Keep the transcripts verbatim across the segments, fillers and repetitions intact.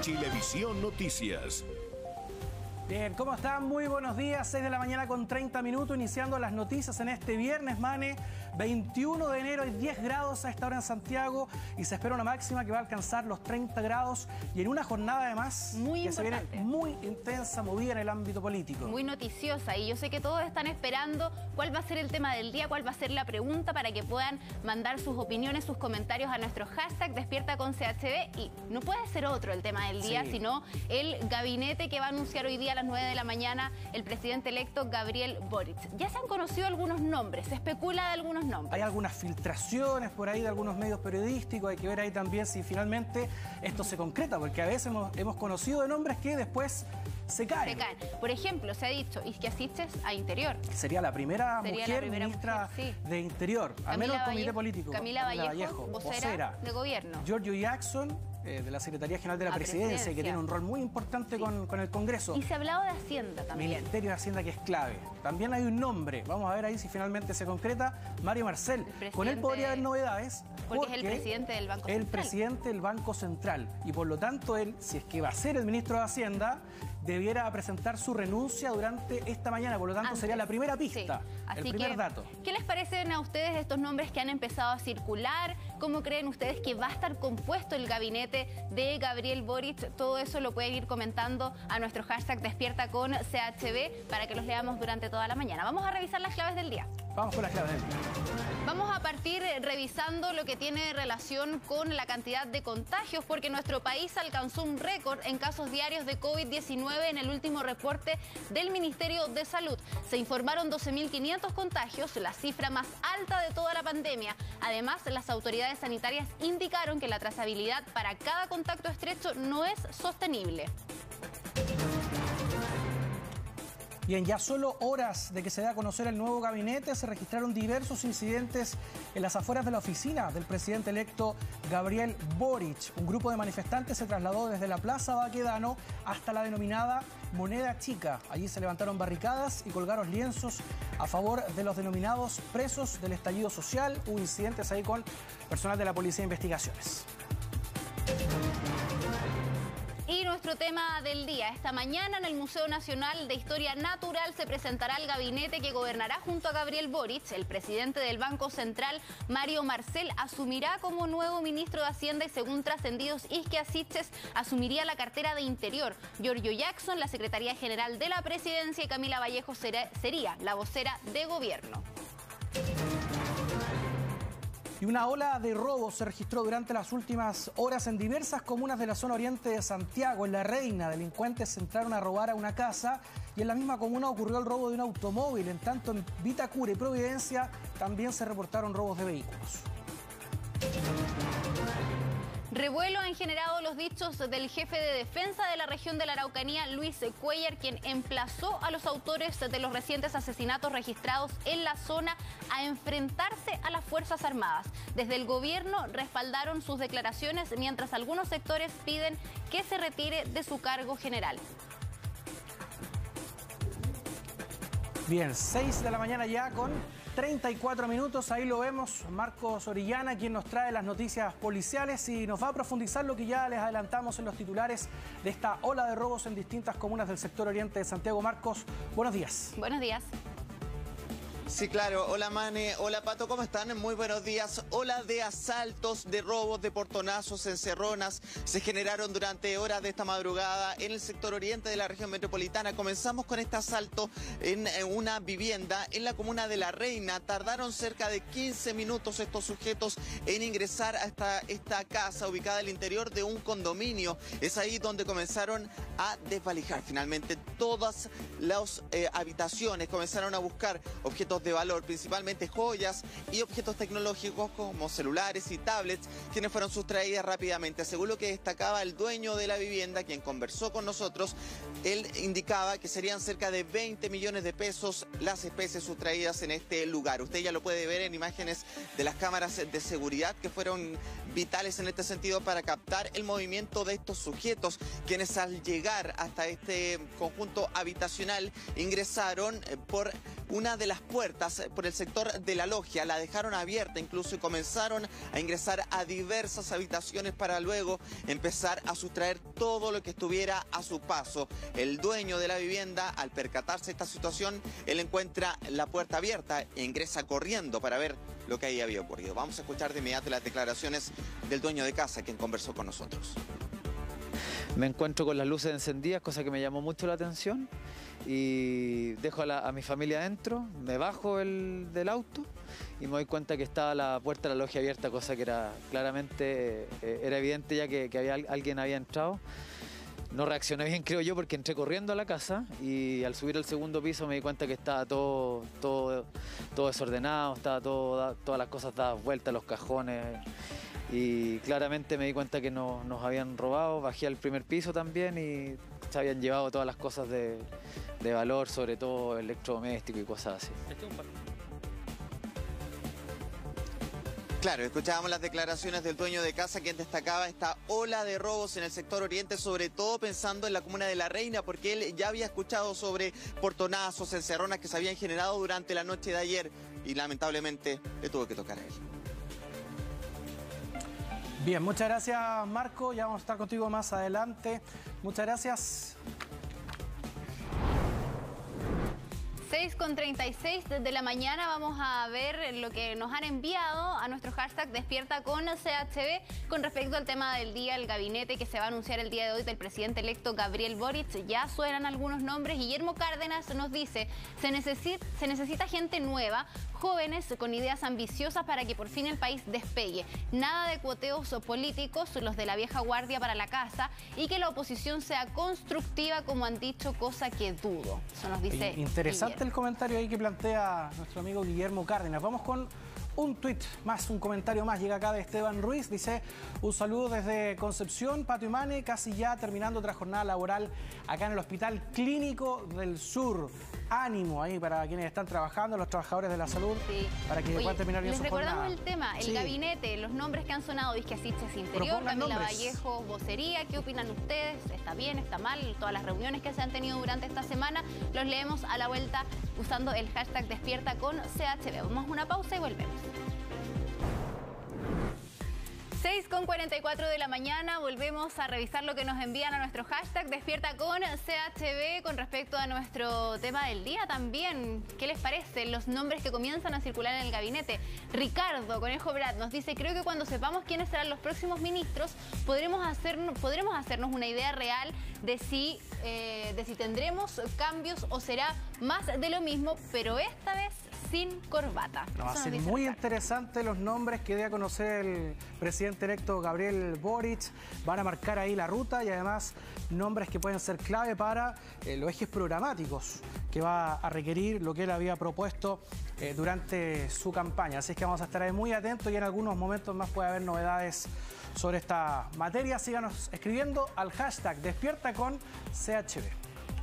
Chilevisión Noticias. Bien, ¿cómo están? Muy buenos días, seis de la mañana con treinta minutos, iniciando las noticias en este viernes, Mane, veintiuno de enero, hay diez grados a esta hora en Santiago y se espera una máxima que va a alcanzar los treinta grados y en una jornada además muy que importante. se viene muy intensa, movida en el ámbito político. Muy noticiosa, y yo sé que todos están esperando cuál va a ser el tema del día, cuál va a ser la pregunta para que puedan mandar sus opiniones, sus comentarios a nuestro hashtag Despierta con C H D, y no puede ser otro el tema del día, sí. sino el gabinete que va a anunciar hoy día a las nueve de la mañana el presidente electo Gabriel Boric. Ya se han conocido algunos nombres, se especula de algunos nombres. Hay algunas filtraciones por ahí de algunos medios periodísticos, hay que ver ahí también si finalmente esto se concreta, porque a veces hemos, hemos conocido de nombres que después se caen. Se caen. Por ejemplo, se ha dicho Isquia Siches a Interior. Sería la primera Sería mujer la primera ministra mujer, sí. de Interior, al Camila menos el comité Vallejo, político. Camila, Camila Vallejo, Vallejo vocera, vocera de gobierno. Giorgio Jackson, eh, de la Secretaría General de la a Presidencia, presidencia. que tiene un rol muy importante Sí. con, con el Congreso. Y se ha hablado de Hacienda también. Ministerio de Hacienda, que es clave. También hay un nombre, vamos a ver ahí si finalmente se concreta, Mario Marcel. Con él podría haber novedades. Porque, porque es el presidente del Banco Central. El presidente del Banco Central. Y por lo tanto él, si es que va a ser el ministro de Hacienda, debiera presentar su renuncia durante esta mañana. Por lo tanto, Antes. sería la primera pista, sí. Así el primer que, dato. ¿Qué les parecen a ustedes estos nombres que han empezado a circular? ¿Cómo creen ustedes que va a estar compuesto el gabinete de Gabriel Boric? Todo eso lo pueden ir comentando a nuestro hashtag Despierta con C H D para que los leamos durante toda la mañana. Vamos a revisar las claves del día. Vamos con las claves del día. Vamos a partir revisando lo que tiene relación con la cantidad de contagios, porque nuestro país alcanzó un récord en casos diarios de COVID diecinueve en el último reporte del Ministerio de Salud. Se informaron doce mil quinientos contagios, la cifra más alta de toda la pandemia. Además, las autoridades sanitarias indicaron que la trazabilidad para cada contacto estrecho no es sostenible. Y en ya solo horas de que se dé a conocer el nuevo gabinete, se registraron diversos incidentes en las afueras de la oficina del presidente electo Gabriel Boric. Un grupo de manifestantes se trasladó desde la Plaza Baquedano hasta la denominada Moneda Chica. Allí se levantaron barricadas y colgaron lienzos a favor de los denominados presos del estallido social. Hubo incidentes ahí con personal de la Policía de Investigaciones. Y nuestro tema del día. Esta mañana en el Museo Nacional de Historia Natural se presentará el gabinete que gobernará junto a Gabriel Boric. El presidente del Banco Central, Mario Marcel, asumirá como nuevo ministro de Hacienda y, según trascendidos, Isquia Siches asumiría la cartera de Interior. Giorgio Jackson, la Secretaría General de la Presidencia, y Camila Vallejo será, sería la vocera de gobierno. Y una ola de robos se registró durante las últimas horas en diversas comunas de la zona oriente de Santiago. En La Reina, delincuentes entraron a robar a una casa y en la misma comuna ocurrió el robo de un automóvil. En tanto, en Vitacura y Providencia también se reportaron robos de vehículos. Revuelo han generado los dichos del jefe de defensa de la región de la Araucanía, Luis Cuellar, quien emplazó a los autores de los recientes asesinatos registrados en la zona a enfrentarse a las Fuerzas Armadas. Desde el gobierno respaldaron sus declaraciones, mientras algunos sectores piden que se retire de su cargo general. Bien, seis de la mañana ya con treinta y cuatro minutos, ahí lo vemos, Marcos Orellana, quien nos trae las noticias policiales y nos va a profundizar lo que ya les adelantamos en los titulares de esta ola de robos en distintas comunas del sector oriente de Santiago. Marcos, buenos días. Buenos días. Sí, claro. Hola, Mane. Hola, Pato. ¿Cómo están? Muy buenos días. Ola de asaltos, de robos, de portonazos, encerronas se generaron durante horas de esta madrugada en el sector oriente de la región metropolitana. Comenzamos con este asalto en una vivienda en la comuna de La Reina. Tardaron cerca de quince minutos estos sujetos en ingresar hasta esta casa ubicada al interior de un condominio. Es ahí donde comenzaron a desvalijar finalmente todas las eh, habitaciones. Comenzaron a buscar objetos de valor, principalmente joyas y objetos tecnológicos como celulares y tablets, quienes fueron sustraídas rápidamente. Según lo que destacaba el dueño de la vivienda, quien conversó con nosotros, él indicaba que serían cerca de veinte millones de pesos las especies sustraídas en este lugar. Usted ya lo puede ver en imágenes de las cámaras de seguridad que fueron vitales en este sentido para captar el movimiento de estos sujetos, quienes al llegar hasta este conjunto habitacional ingresaron por una de las puertas por el sector de la logia, la dejaron abierta incluso y comenzaron a ingresar a diversas habitaciones para luego empezar a sustraer todo lo que estuviera a su paso. El dueño de la vivienda, al percatarse de esta situación, él encuentra la puerta abierta e ingresa corriendo para ver lo que ahí había ocurrido. Vamos a escuchar de inmediato las declaraciones del dueño de casa, quien conversó con nosotros. Me encuentro con las luces encendidas, cosa que me llamó mucho la atención, y dejo a, la, a mi familia adentro, me bajo el, del auto y me doy cuenta que estaba la puerta de la logia abierta, cosa que era claramente, eh, era evidente ya que, que había, alguien había entrado. No reaccioné bien, creo yo, porque entré corriendo a la casa y al subir al segundo piso me di cuenta que estaba todo, todo, todo desordenado, estaba todo, todas las cosas dadas vueltas, los cajones. Y claramente me di cuenta que no, nos habían robado. Bajé al primer piso también y se habían llevado todas las cosas de, de valor, sobre todo electrodoméstico y cosas así. Claro, escuchábamos las declaraciones del dueño de casa, quien destacaba esta ola de robos en el sector oriente, sobre todo pensando en la comuna de La Reina, porque él ya había escuchado sobre portonazos, encerronas que se habían generado durante la noche de ayer y lamentablemente le tuvo que tocar a él. Bien, muchas gracias, Marco. Ya vamos a estar contigo más adelante. Muchas gracias. seis con treinta y seis de la mañana vamos a ver lo que nos han enviado a nuestro hashtag Despierta con C H B con respecto al tema del día, el gabinete que se va a anunciar el día de hoy del presidente electo Gabriel Boric. Ya suenan algunos nombres. Guillermo Cárdenas nos dice, se necesita, se necesita gente nueva, jóvenes con ideas ambiciosas para que por fin el país despegue. Nada de cuoteos políticos, los de la vieja guardia para la casa, y que la oposición sea constructiva, como han dicho, cosa que dudo. Eso nos dice Interesante Guillermo. El comentario ahí que plantea nuestro amigo Guillermo Cárdenas. Vamos con un tuit más, un comentario más. Llega acá de Esteban Ruiz. Dice, un saludo desde Concepción, Patio Imane, casi ya terminando otra jornada laboral acá en el Hospital Clínico del Sur. Ánimo ahí para quienes están trabajando, los trabajadores de la salud, sí, para que Oye, puedan terminar bien les su recordamos jornada. el tema, el Sí. gabinete, los nombres que han sonado, Disquasiches Interior, Propongan Camila nombres. Vallejo, Vocería. ¿Qué opinan ustedes? ¿Está bien? ¿Está mal? Todas las reuniones que se han tenido durante esta semana, los leemos a la vuelta usando el hashtag Despierta con C H B. Vamos a una pausa y volvemos. seis con cuarenta y cuatro de la mañana, volvemos a revisar lo que nos envían a nuestro hashtag Despierta con C H B con respecto a nuestro tema del día también. ¿Qué les parece? Los nombres que comienzan a circular en el gabinete. Ricardo Conejo Brad nos dice, creo que cuando sepamos quiénes serán los próximos ministros, podremos, hacer, podremos hacernos una idea real de si, eh, de si tendremos cambios o será más de lo mismo, pero esta vez sin corbata. No, va a Eso nos ser dice muy Ricardo. interesante los nombres que dé a conocer el presidente electo Gabriel Boric. Van a marcar ahí la ruta y además nombres que pueden ser clave para eh, los ejes programáticos que va a requerir lo que él había propuesto eh, durante su campaña. Así es que vamos a estar ahí muy atentos y en algunos momentos más puede haber novedades sobre esta materia. Síganos escribiendo al hashtag Despierta con C H B.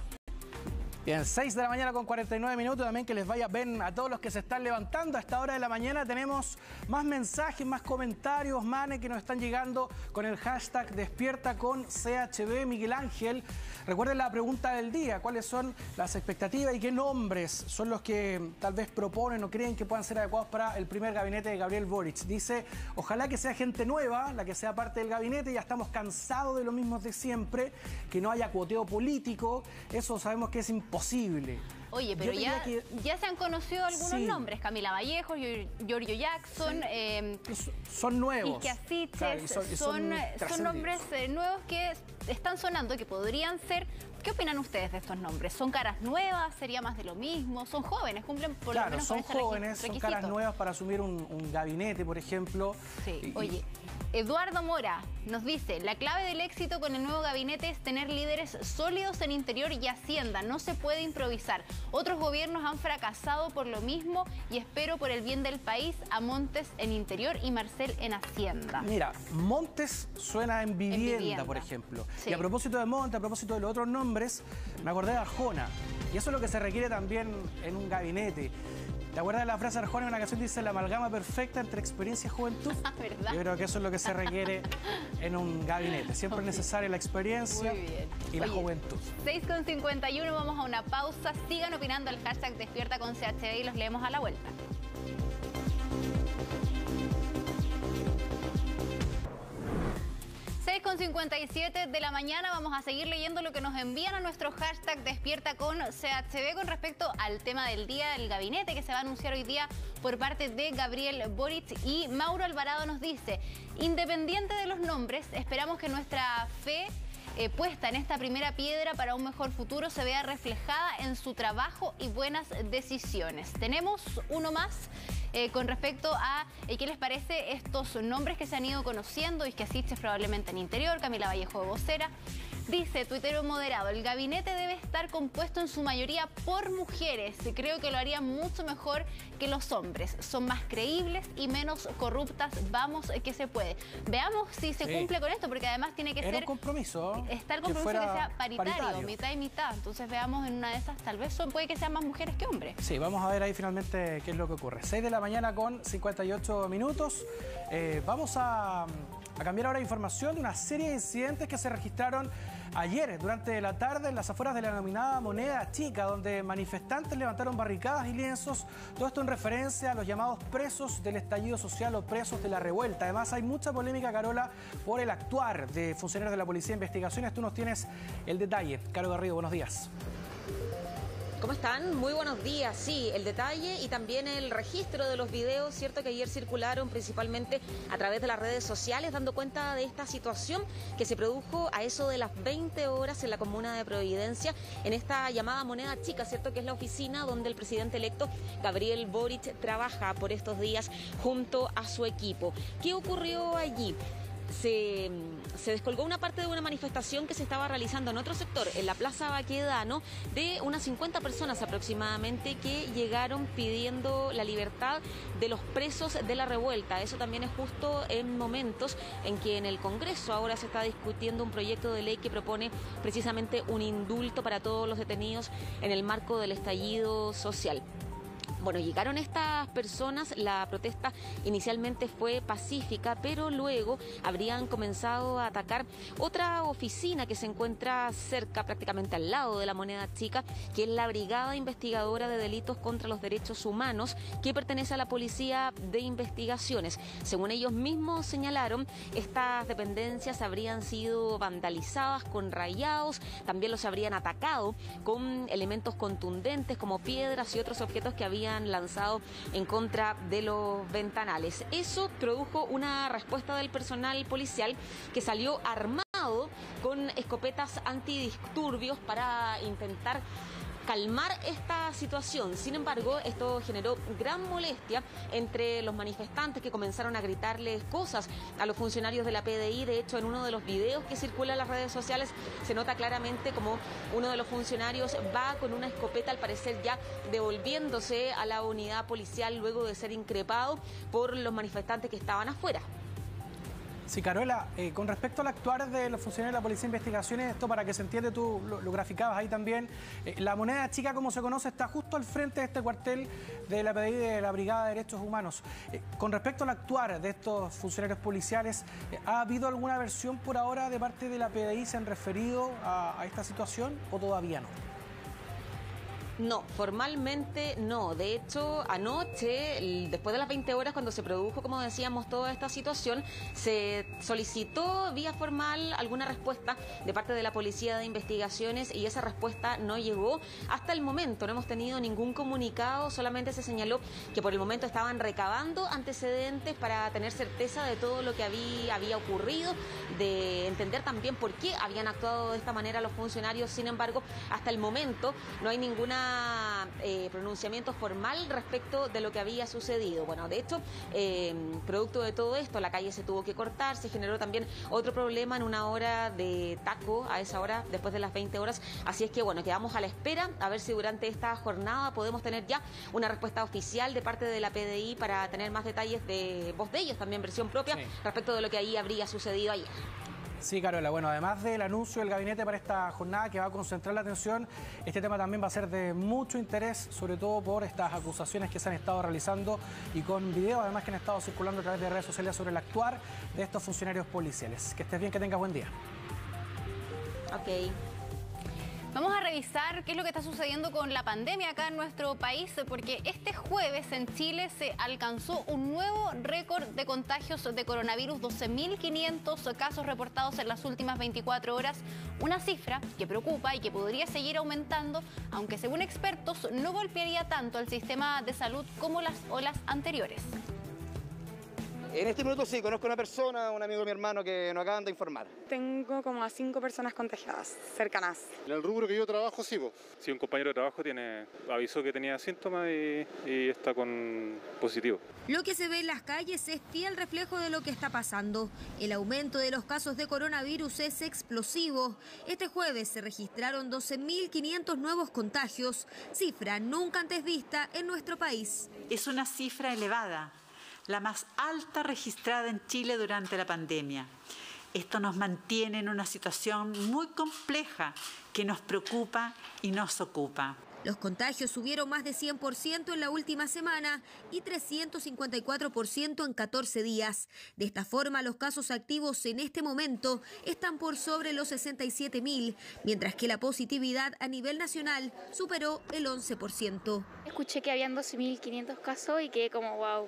Bien, seis de la mañana con cuarenta y nueve minutos. También que les vaya bien a todos los que se están levantando. A esta hora de la mañana tenemos más mensajes, más comentarios, Mane, que nos están llegando con el hashtag Despierta con C H B. Miguel Ángel, recuerden la pregunta del día. ¿Cuáles son las expectativas y qué nombres son los que tal vez proponen o creen que puedan ser adecuados para el primer gabinete de Gabriel Boric? Dice, ojalá que sea gente nueva, la que sea parte del gabinete. Ya estamos cansados de lo mismo de siempre, que no haya cuoteo político. Eso sabemos que es imposible. Posible. Oye, pero ya, que... ya se han conocido algunos sí. nombres. Camila Vallejo, Giorgio Jackson, sí. eh, son nuevos. Disquasiches, claro, son, son, son, son nombres eh, nuevos que están sonando, que podrían ser. ¿Qué opinan ustedes de estos nombres? ¿Son caras nuevas? ¿Sería más de lo mismo? ¿Son jóvenes? ¿Cumplen por claro, lo menos son con ese jóvenes, requisito? son caras nuevas para asumir un, un gabinete, por ejemplo. Sí, y, oye, Eduardo Mora nos dice, la clave del éxito con el nuevo gabinete es tener líderes sólidos en Interior y Hacienda. No se puede improvisar. Otros gobiernos han fracasado por lo mismo y espero por el bien del país a Montes en Interior y Marcel en Hacienda. Mira, Montes suena en vivienda, En vivienda. por ejemplo. Sí. Y a propósito de Montes, a propósito de los otros nombres, me acordé de Arjona. Y eso es lo que se requiere también en un gabinete. ¿Te acuerdas de la frase de Arjona en una canción? Dice la amalgama perfecta entre experiencia y juventud. ¿Verdad? Yo creo que eso es lo que se requiere en un gabinete. Siempre es necesaria la experiencia y la Oye, juventud. seis con cincuenta y uno, vamos a una pausa. Sigan opinando el hashtag Despierta con C H D y los leemos a la vuelta. seis con cincuenta y siete de la mañana, vamos a seguir leyendo lo que nos envían a nuestro hashtag Despierta con C H D con respecto al tema del día del gabinete que se va a anunciar hoy día por parte de Gabriel Boric. Y Mauro Alvarado nos dice, independiente de los nombres, esperamos que nuestra fe Eh, puesta en esta primera piedra para un mejor futuro se vea reflejada en su trabajo y buenas decisiones. Tenemos uno más eh, con respecto a eh, qué les parece estos nombres que se han ido conociendo. Isquia Siches probablemente en Interior, Camila Vallejo de vocera. Dice, tuitero moderado, el gabinete debe estar compuesto en su mayoría por mujeres. Creo que lo harían mucho mejor que los hombres. Son más creíbles y menos corruptas. Vamos, que se puede. Veamos si se sí. cumple con esto, porque además tiene que Era ser... un compromiso. Está el compromiso que, que sea paritario, paritario, mitad y mitad. Entonces veamos en una de esas, tal vez son, puede que sean más mujeres que hombres. Sí, vamos a ver ahí finalmente qué es lo que ocurre. seis de la mañana con cincuenta y ocho minutos. Eh, vamos a, a cambiar ahora información de una serie de incidentes que se registraron ayer durante la tarde en las afueras de la denominada Moneda Chica, donde manifestantes levantaron barricadas y lienzos. Todo esto en referencia a los llamados presos del estallido social o presos de la revuelta. Además hay mucha polémica, Carola, por el actuar de funcionarios de la Policía de Investigaciones. Tú nos tienes el detalle. Caro Garrido, buenos días. ¿Cómo están? Muy buenos días. Sí, el detalle y también el registro de los videos, cierto que ayer circularon principalmente a través de las redes sociales, dando cuenta de esta situación que se produjo a eso de las veinte horas en la comuna de Providencia, en esta llamada Moneda Chica, cierto que es la oficina donde el presidente electo Gabriel Boric trabaja por estos días junto a su equipo. ¿Qué ocurrió allí? Se, se descolgó una parte de una manifestación que se estaba realizando en otro sector, en la Plaza Baquedano, de unas cincuenta personas aproximadamente que llegaron pidiendo la libertad de los presos de la revuelta. Eso también es justo en momentos en que en el Congreso ahora se está discutiendo un proyecto de ley que propone precisamente un indulto para todos los detenidos en el marco del estallido social. Bueno, llegaron estas personas, la protesta inicialmente fue pacífica, pero luego habrían comenzado a atacar otra oficina que se encuentra cerca, prácticamente al lado de la Moneda Chica, que es la Brigada Investigadora de Delitos contra los Derechos Humanos, que pertenece a la Policía de Investigaciones. Según ellos mismos señalaron, estas dependencias habrían sido vandalizadas con rayados, también los habrían atacado con elementos contundentes como piedras y otros objetos que habían lanzado en contra de los ventanales. Eso produjo una respuesta del personal policial que salió armado con escopetas antidisturbios para intentar calmar esta situación. Sin embargo, esto generó gran molestia entre los manifestantes que comenzaron a gritarles cosas a los funcionarios de la P D I. De hecho, en uno de los videos que circula en las redes sociales se nota claramente como uno de los funcionarios va con una escopeta, al parecer ya devolviéndose a la unidad policial luego de ser increpado por los manifestantes que estaban afuera. Sí, Carola, eh, con respecto al actuar de los funcionarios de la Policía de Investigaciones, esto para que se entiende, tú lo, lo graficabas ahí también, eh, la Moneda Chica, como se conoce, está justo al frente de este cuartel de la P D I, de la Brigada de Derechos Humanos. Eh, con respecto al actuar de estos funcionarios policiales, eh, ¿ha habido alguna versión por ahora de parte de la P D I? ¿Se han referido a, a esta situación o todavía no? No, formalmente no. De hecho, anoche, después de las veinte horas, cuando se produjo, como decíamos, toda esta situación, se solicitó vía formal alguna respuesta de parte de la Policía de Investigaciones y esa respuesta no llegó. Hasta el momento no hemos tenido ningún comunicado, solamente se señaló que por el momento estaban recabando antecedentes para tener certeza de todo lo que había, había ocurrido, de entender también por qué habían actuado de esta manera los funcionarios. Sin embargo, hasta el momento no hay ninguna Eh, pronunciamiento formal respecto de lo que había sucedido. Bueno, de hecho, eh, producto de todo esto, la calle se tuvo que cortar, se generó también otro problema en una hora de taco, a esa hora, después de las veinte horas, así es que bueno, quedamos a la espera, a ver si durante esta jornada podemos tener ya una respuesta oficial de parte de la P D I para tener más detalles de voz de ellos, también versión propia, sí, respecto de lo que ahí habría sucedido ayer. Sí, Carola. Bueno, además del anuncio del gabinete para esta jornada que va a concentrar la atención, este tema también va a ser de mucho interés, sobre todo por estas acusaciones que se han estado realizando y con videos además que han estado circulando a través de redes sociales sobre el actuar de estos funcionarios policiales. Que estés bien, que tengas buen día. Ok. Vamos a revisar qué es lo que está sucediendo con la pandemia acá en nuestro país, porque este jueves en Chile se alcanzó un nuevo récord de contagios de coronavirus, doce mil quinientos casos reportados en las últimas veinticuatro horas, una cifra que preocupa y que podría seguir aumentando, aunque según expertos no golpearía tanto al sistema de salud como las olas anteriores. En este minuto sí, conozco a una persona, un amigo de mi hermano que nos acaban de informar. Tengo como a cinco personas contagiadas, cercanas. En el rubro que yo trabajo, sí, po. Sí, un compañero de trabajo tiene, avisó que tenía síntomas y, y está con positivo. Lo que se ve en las calles es fiel reflejo de lo que está pasando. El aumento de los casos de coronavirus es explosivo. Este jueves se registraron doce mil quinientos nuevos contagios, cifra nunca antes vista en nuestro país. Es una cifra elevada, la más alta registrada en Chile durante la pandemia. Esto nos mantiene en una situación muy compleja que nos preocupa y nos ocupa. Los contagios subieron más de cien por ciento en la última semana y trescientos cincuenta y cuatro por ciento en catorce días. De esta forma, los casos activos en este momento están por sobre los sesenta y siete mil, mientras que la positividad a nivel nacional superó el once por ciento. Escuché que habían doce mil quinientos casos y quedé como wow.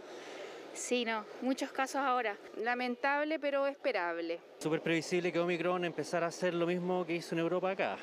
Sí, no, muchos casos ahora. Lamentable, pero esperable. Súper previsible que Omicron empezara a hacer lo mismo que hizo en Europa acá.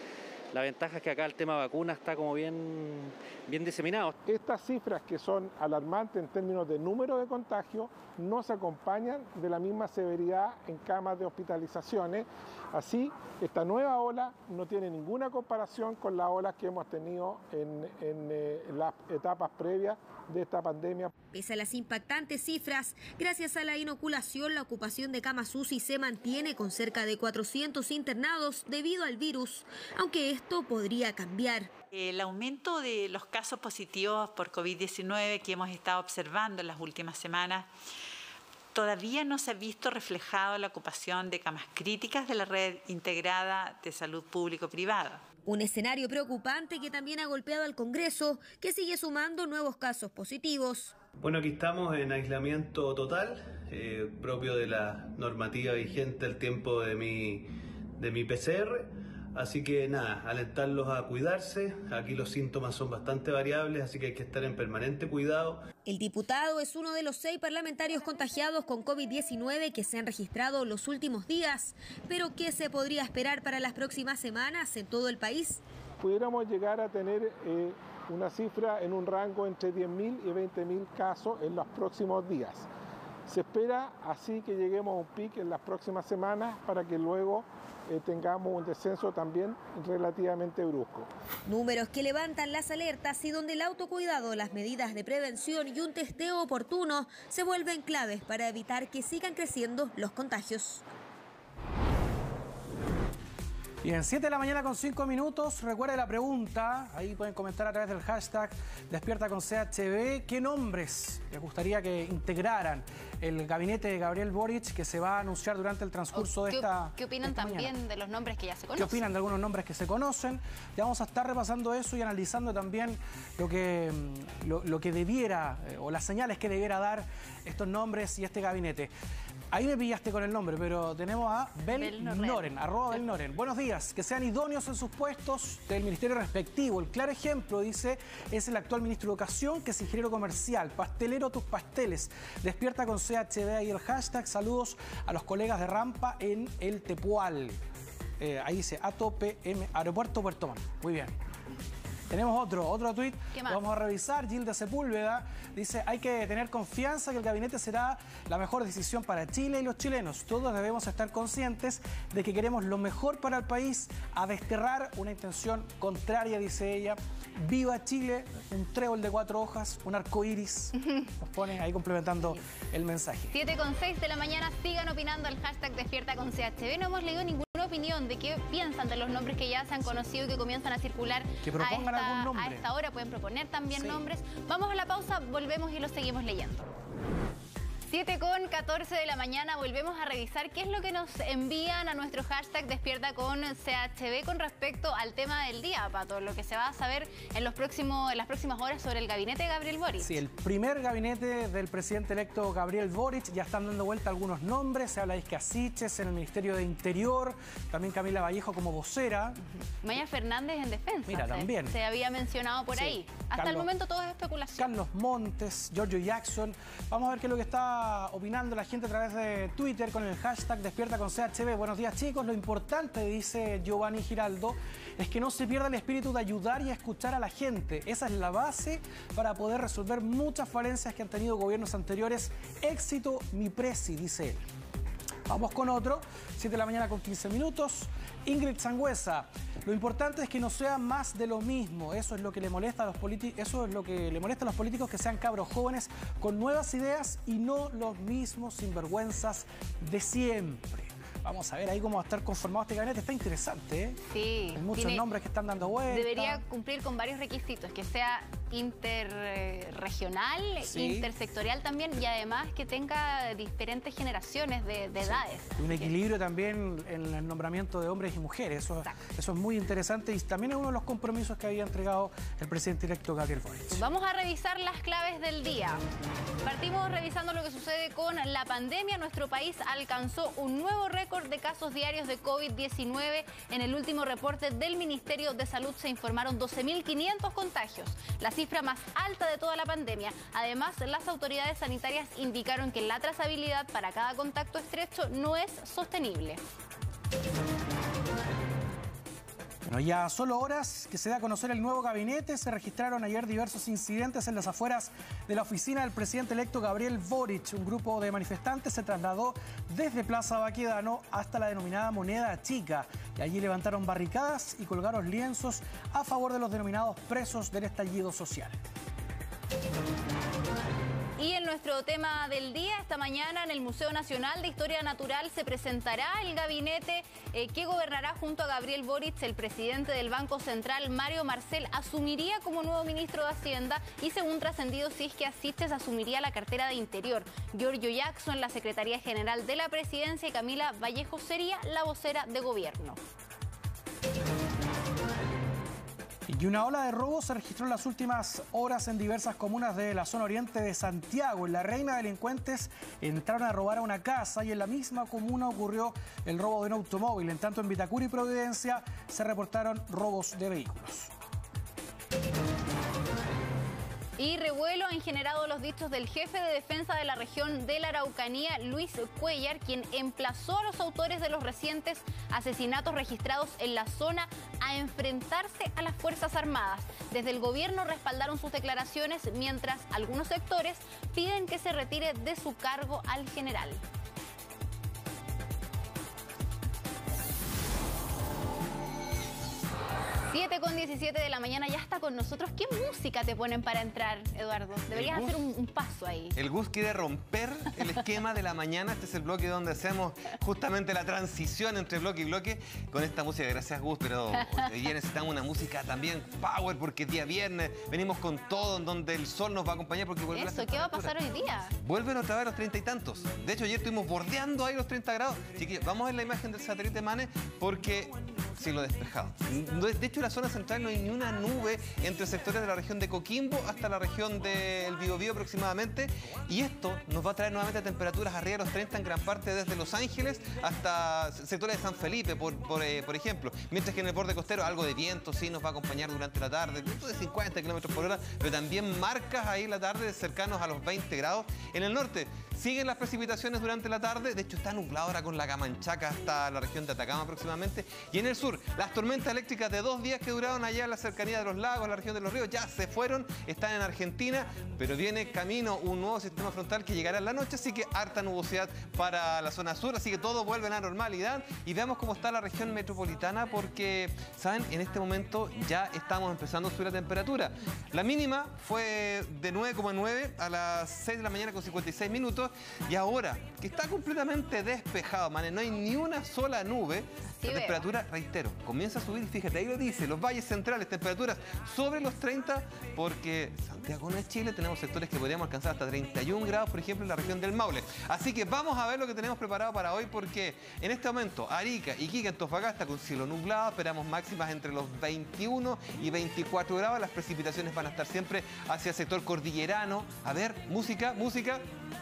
La ventaja es que acá el tema vacuna está como bien, bien diseminado. Estas cifras que son alarmantes en términos de número de contagios no se acompañan de la misma severidad en camas de hospitalizaciones. Así, esta nueva ola no tiene ninguna comparación con las olas que hemos tenido en, en, eh, en las etapas previas de esta pandemia. Pese a las impactantes cifras, gracias a la inoculación, la ocupación de camas U C I se mantiene con cerca de cuatrocientos internados debido al virus, aunque esto podría cambiar. El aumento de los casos positivos por COVID diecinueve que hemos estado observando en las últimas semanas todavía no se ha visto reflejado en la ocupación de camas críticas de la red integrada de salud público-privada. Un escenario preocupante que también ha golpeado al Congreso, que sigue sumando nuevos casos positivos. Bueno, aquí estamos en aislamiento total, eh, propio de la normativa vigente al tiempo de mi, de mi P C R. Así que nada, alentarlos a cuidarse. Aquí los síntomas son bastante variables, así que hay que estar en permanente cuidado. El diputado es uno de los seis parlamentarios contagiados con COVID diecinueve que se han registrado los últimos días. Pero ¿qué se podría esperar para las próximas semanas en todo el país? Pudiéramos llegar a tener eh, una cifra en un rango entre diez mil y veinte mil casos en los próximos días. Se espera así que lleguemos a un pic en las próximas semanas para que luego eh, tengamos un descenso también relativamente brusco. Números que levantan las alertas y donde el autocuidado, las medidas de prevención y un testeo oportuno se vuelven claves para evitar que sigan creciendo los contagios. Bien, siete de la mañana con cinco minutos. Recuerde la pregunta, ahí pueden comentar a través del hashtag Despierta con C H B. ¿Qué nombres les gustaría que integraran el gabinete de Gabriel Boric que se va a anunciar durante el transcurso de esta ¿Qué opinan esta también mañana? de los nombres que ya se conocen? ¿Qué opinan de algunos nombres que se conocen? Ya vamos a estar repasando eso y analizando también lo que, lo, lo que debiera, eh, o las señales que debiera dar estos nombres y este gabinete. Ahí me pillaste con el nombre, pero tenemos a Belnoren, arroba Belnoren. Buenos días, que sean idóneos en sus puestos del ministerio respectivo. El claro ejemplo, dice, es el actual ministro de Educación, que es ingeniero comercial. Pastelero tus pasteles. Despierta con C H B ahí el hashtag. Saludos a los colegas de Rampa en el Tepual. Eh, ahí dice Ato P M, Aeropuerto Puerto Montt. Muy bien. Tenemos otro, otro tuit, lo vamos a revisar. Gilda Sepúlveda dice, hay que tener confianza que el gabinete será la mejor decisión para Chile y los chilenos. Todos debemos estar conscientes de que queremos lo mejor para el país, a desterrar una intención contraria, dice ella. Viva Chile, un trébol de cuatro hojas, un arco iris. Nos pone ahí complementando el mensaje. siete con seis de la mañana, sigan opinando al hashtag Despierta con C H B. No hemos leído ninguna opinión de qué piensan de los nombres que ya se han conocido y que comienzan a circular que propongan a esta, algún nombre. A esta hora. Pueden proponer también sí. nombres. Vamos a la pausa, volvemos y los seguimos leyendo. siete con catorce de la mañana, volvemos a revisar qué es lo que nos envían a nuestro hashtag Despierta con C H B con respecto al tema del día, Pato, lo que se va a saber en, los próximos, en las próximas horas sobre el gabinete de Gabriel Boric. Sí, el primer gabinete del presidente electo Gabriel Boric, ya están dando vuelta algunos nombres, se habla de Isquia Siches en el Ministerio de Interior, también Camila Vallejo como vocera. Maya Fernández en defensa. Mira, se, también. Se había mencionado por Sí. ahí. Hasta Carlos, el momento todo es especulación. Carlos Montes, Giorgio Jackson. Vamos a ver qué es lo que está opinando la gente a través de Twitter con el hashtag Despierta con C H B. Buenos días, chicos. Lo importante, dice Giovanni Giraldo, es que no se pierda el espíritu de ayudar y escuchar a la gente. Esa es la base para poder resolver muchas falencias que han tenido gobiernos anteriores. Éxito, mi presi, dice él. Vamos con otro, siete de la mañana con quince minutos. Ingrid Sangüesa, lo importante es que no sea más de lo mismo. Eso es lo que le molesta a los políticos, eso es lo que le molesta a los políticos, que sean cabros jóvenes con nuevas ideas y no los mismos sinvergüenzas de siempre. Vamos a ver ahí cómo va a estar conformado este gabinete. Está interesante, ¿eh? Sí. Hay muchos tiene, nombres que están dando vueltas. Debería cumplir con varios requisitos, que sea interregional, Sí. intersectorial también, y además que tenga diferentes generaciones de, de Sí. edades. Y un equilibrio también en el nombramiento de hombres y mujeres. Eso, eso es muy interesante y también es uno de los compromisos que había entregado el presidente electo Gabriel Boric. Vamos a revisar las claves del día. Partimos revisando lo que sucede con la pandemia. Nuestro país alcanzó un nuevo récord de casos diarios de COVID diecinueve. En el último reporte del Ministerio de Salud se informaron doce mil quinientos contagios, la cifra más alta de toda la pandemia. Además, las autoridades sanitarias indicaron que la trazabilidad para cada contacto estrecho no es sostenible. Bueno, ya solo horas que se da a conocer el nuevo gabinete, se registraron ayer diversos incidentes en las afueras de la oficina del presidente electo Gabriel Boric. Un grupo de manifestantes se trasladó desde Plaza Baquedano hasta la denominada Moneda Chica y allí levantaron barricadas y colgaron lienzos a favor de los denominados presos del estallido social. Y en nuestro tema del día, esta mañana en el Museo Nacional de Historia Natural se presentará el gabinete eh, que gobernará junto a Gabriel Boric. El presidente del Banco Central, Mario Marcel, asumiría como nuevo ministro de Hacienda y, según trascendido, Isquia Siches asumiría la cartera de Interior. Giorgio Jackson, la Secretaría General de la Presidencia, y Camila Vallejo sería la vocera de gobierno. Y una ola de robos se registró en las últimas horas en diversas comunas de la zona oriente de Santiago. En La Reina, delincuentes entraron a robar a una casa y en la misma comuna ocurrió el robo de un automóvil. En tanto, en Vitacura y Providencia se reportaron robos de vehículos. Y revuelo han generado los dichos del jefe de defensa de la región de la Araucanía, Luis Cuellar, quien emplazó a los autores de los recientes asesinatos registrados en la zona a enfrentarse a las Fuerzas Armadas. Desde el gobierno respaldaron sus declaraciones, mientras algunos sectores piden que se retire de su cargo al general. siete con diecisiete de la mañana, ya está con nosotros. ¿Qué música te ponen para entrar, Eduardo? Deberías hacer un, un paso ahí. El Gus quiere romper el esquema de la mañana. Este es el bloque donde hacemos justamente la transición entre bloque y bloque con esta música. Gracias, Gus, pero hoy día necesitamos una música también power porque es día viernes. Venimos con todo, en donde el sol nos va a acompañar porque vuelve Eso, ¿qué va a pasar hoy día? Vuelven otra vez los treinta y tantos. De hecho, ayer estuvimos bordeando ahí los treinta grados. Chiquillos, vamos a ver la imagen del satélite Mane porque cielo despejado. De hecho, en la zona central no hay ni una nube entre sectores de la región de Coquimbo hasta la región del Biobío aproximadamente. Y esto nos va a traer nuevamente temperaturas arriba de los treinta en gran parte desde Los Ángeles hasta sectores de San Felipe, por, por, eh, por ejemplo. Mientras que en el borde costero algo de viento sí nos va a acompañar durante la tarde, viento de cincuenta kilómetros por hora, pero también marcas ahí en la tarde cercanos a los veinte grados. En el norte siguen las precipitaciones durante la tarde, de hecho está nublado ahora con la Camanchaca hasta la región de Atacama aproximadamente. Y en el sur, las tormentas eléctricas de dos días que duraron allá en la cercanía de los lagos, en la región de los ríos, ya se fueron, están en Argentina, pero viene camino un nuevo sistema frontal que llegará en la noche, así que harta nubosidad para la zona sur, así que todo vuelve a la normalidad. Y veamos cómo está la región metropolitana, porque, ¿saben? En este momento ya estamos empezando a subir la temperatura. La mínima fue de nueve coma nueve a las seis de la mañana con cincuenta y seis minutos, y ahora, que está completamente despejado, man, no hay ni una sola nube, Sí, la veo. temperatura, reitero, comienza a subir, fíjate, ahí lo dice, los los valles centrales, temperaturas sobre los treinta, porque Santiago no es Chile, tenemos sectores que podríamos alcanzar hasta treinta y un grados, por ejemplo, en la región del Maule. Así que vamos a ver lo que tenemos preparado para hoy, porque en este momento Arica, Iquique, Antofagasta con cielo nublado, esperamos máximas entre los veintiuno y veinticuatro grados. Las precipitaciones van a estar siempre hacia el sector cordillerano. A ver, música, música.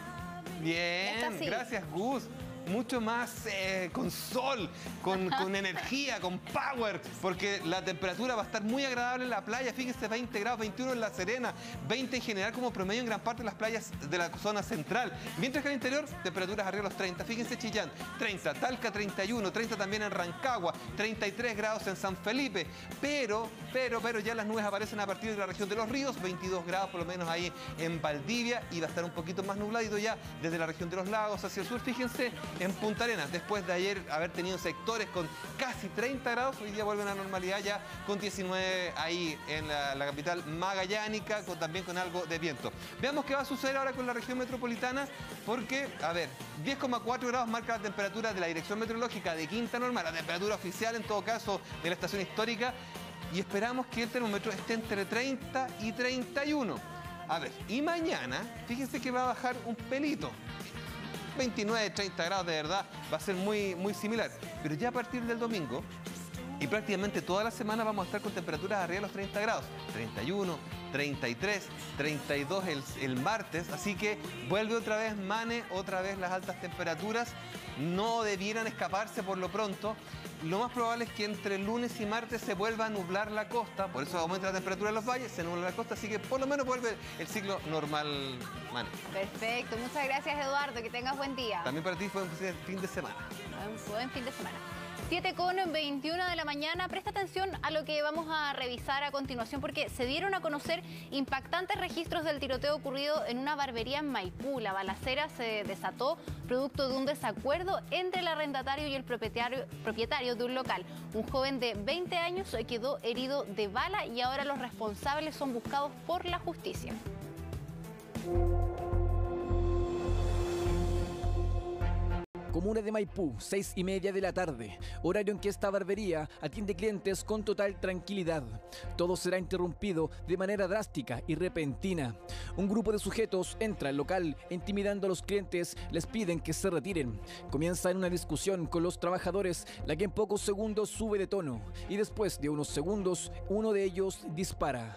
Bien, gracias, Gus. Mucho más eh, con sol, con, con energía, con power, porque la temperatura va a estar muy agradable en la playa. Fíjense, veinte grados, veintiuno en La Serena, veinte en general como promedio en gran parte de las playas de la zona central. Mientras que en el interior, temperaturas arriba de los treinta. Fíjense, Chillán, treinta, Talca treinta y uno, treinta también en Rancagua, treinta y tres grados en San Felipe. Pero, pero, pero ya las nubes aparecen a partir de la región de Los Ríos, veintidós grados por lo menos ahí en Valdivia, y va a estar un poquito más nubladito ya desde la región de los lagos hacia el sur. Fíjense, en Punta Arenas, después de ayer haber tenido sectores con casi treinta grados, hoy día vuelven a la normalidad ya con diecinueve ahí en la, la capital magallánica, con, también con algo de viento. Veamos qué va a suceder ahora con la región metropolitana, porque, a ver, diez coma cuatro grados marca la temperatura de la dirección meteorológica de Quinta Normal, la temperatura oficial en todo caso de la estación histórica, y esperamos que el termómetro esté entre treinta y treinta y uno. A ver, y mañana, fíjense que va a bajar un pelito. veintinueve, treinta grados, de verdad, va a ser muy, muy similar. Pero ya a partir del domingo, y prácticamente toda la semana, vamos a estar con temperaturas arriba de los treinta grados. treinta y uno, treinta y tres, treinta y dos el, el martes. Así que vuelve otra vez, Mane, otra vez las altas temperaturas. No debieran escaparse por lo pronto. Lo más probable es que entre lunes y martes se vuelva a nublar la costa, por eso aumenta la temperatura en los valles, se nubla la costa, así que por lo menos vuelve el ciclo normal, Mane. Perfecto, muchas gracias, Eduardo, que tengas buen día. También para ti fue un fin de semana. Un buen fin de semana. siete con veintiuno de la mañana. Presta atención a lo que vamos a revisar a continuación, porque se dieron a conocer impactantes registros del tiroteo ocurrido en una barbería en Maipú. La balacera se desató producto de un desacuerdo entre el arrendatario y el propietario, propietario de un local. Un joven de veinte años quedó herido de bala y ahora los responsables son buscados por la justicia. Comuna de Maipú, seis y media de la tarde, horario en que esta barbería atiende clientes con total tranquilidad. Todo será interrumpido de manera drástica y repentina. Un grupo de sujetos entra al local e, intimidando a los clientes, les piden que se retiren. Comienza en una discusión con los trabajadores, la que en pocos segundos sube de tono, y después de unos segundos, uno de ellos dispara.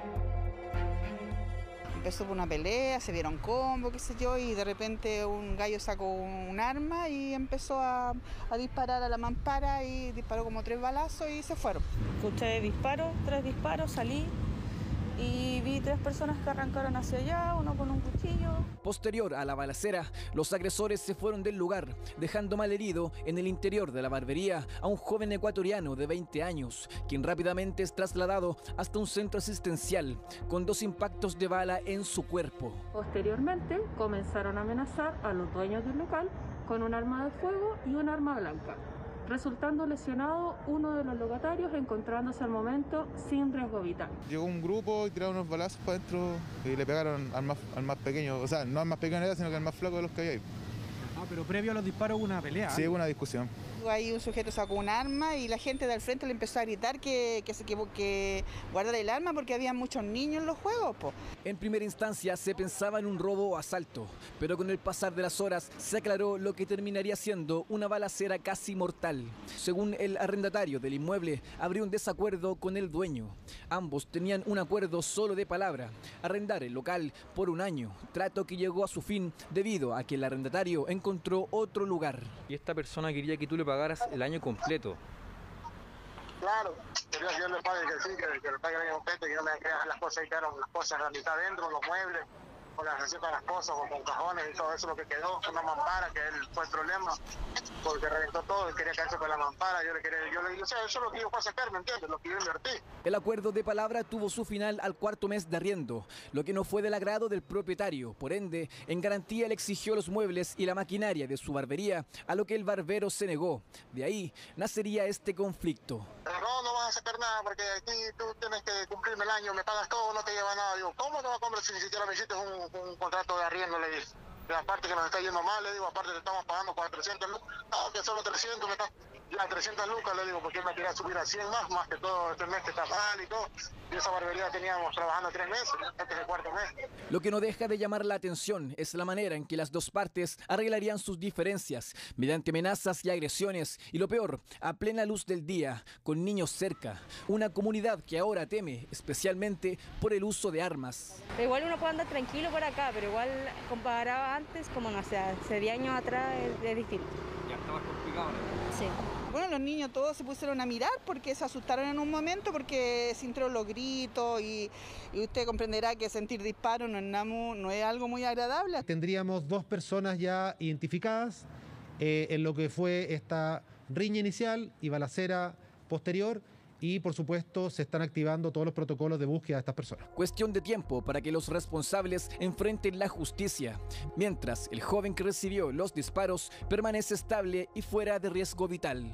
Empezó por una pelea, se dieron combo, qué sé yo, y de repente un gallo sacó un arma y empezó a, a disparar a la mampara y disparó como tres balazos y se fueron. Escuché disparos, tres disparos, salí y vi tres personas que arrancaron hacia allá, uno con un cuchillo. Posterior a la balacera, los agresores se fueron del lugar, dejando malherido en el interior de la barbería a un joven ecuatoriano de veinte años, quien rápidamente es trasladado hasta un centro asistencial con dos impactos de bala en su cuerpo. Posteriormente comenzaron a amenazar a los dueños del local con un arma de fuego y un arma blanca, resultando lesionado uno de los locatarios, encontrándose al momento sin riesgo vital. Llegó un grupo y tiraron unos balazos para adentro y le pegaron al más, al más pequeño, o sea, no al más pequeño, sino que al más flaco de los que hay ahí. Ah, pero previo a los disparos hubo una pelea. Sí, hubo una discusión. Ahí un sujeto sacó un arma y la gente del frente le empezó a gritar que, que, que, que guardara el arma porque había muchos niños en los juegos. Po. En primera instancia se pensaba en un robo o asalto, pero con el pasar de las horas se aclaró lo que terminaría siendo una balacera casi mortal. Según el arrendatario del inmueble, habría un desacuerdo con el dueño. Ambos tenían un acuerdo solo de palabra, arrendar el local por un año, trato que llegó a su fin debido a que el arrendatario encontró otro lugar. Y esta persona quería que tú le pagaras el año completo. Claro, quería que yo le pague, que sí, que, que le pague el año completo, que no me dejar las cosas y quedaron las cosas en la mitad adentro, los muebles, con las recetas de las cosas, con, con cajones y todo eso lo que quedó, una mampara, que él fue el problema, porque reventó todo, él quería caerse con la mampara, yo le quería, yo le dije, o sea, eso es lo que yo puedo sacar, ¿me entiendes? Lo que yo invertí. El acuerdo de palabra tuvo su final al cuarto mes de arriendo, lo que no fue del agrado del propietario. Por ende, en garantía le exigió los muebles y la maquinaria de su barbería, a lo que el barbero se negó. De ahí nacería este conflicto. No, no vas a sacar nada porque aquí tú tienes que cumplirme el año, me pagas todo, no te lleva nada. Digo, ¿cómo te vas a comprar si ni siquiera me hiciste un, un contrato de arriendo? Le dije. Y aparte que nos está yendo mal, le digo, aparte le estamos pagando cuatrocientos, no, que solo trescientos, me está... ya trescientas lucas, le digo, porque él me quería subir a cien más, más que todo este mes que está mal y todo. Y esa barbería teníamos trabajando tres meses, este es el cuarto mes. Lo que no deja de llamar la atención es la manera en que las dos partes arreglarían sus diferencias, mediante amenazas y agresiones, y lo peor, a plena luz del día, con niños cerca. Una comunidad que ahora teme, especialmente por el uso de armas. Igual uno puede andar tranquilo por acá, pero igual comparado antes, como no sé, hace diez años atrás es, es distinto. Ya está más complicado, ¿no? Sí. Bueno, los niños todos se pusieron a mirar porque se asustaron en un momento porque sintieron los gritos y, y usted comprenderá que sentir disparos no es, nada mu- no es algo muy agradable. Tendríamos dos personas ya identificadas eh, en lo que fue esta riña inicial y balacera posterior. Y, por supuesto, se están activando todos los protocolos de búsqueda de estas personas. Cuestión de tiempo para que los responsables enfrenten la justicia, mientras el joven que recibió los disparos permanece estable y fuera de riesgo vital.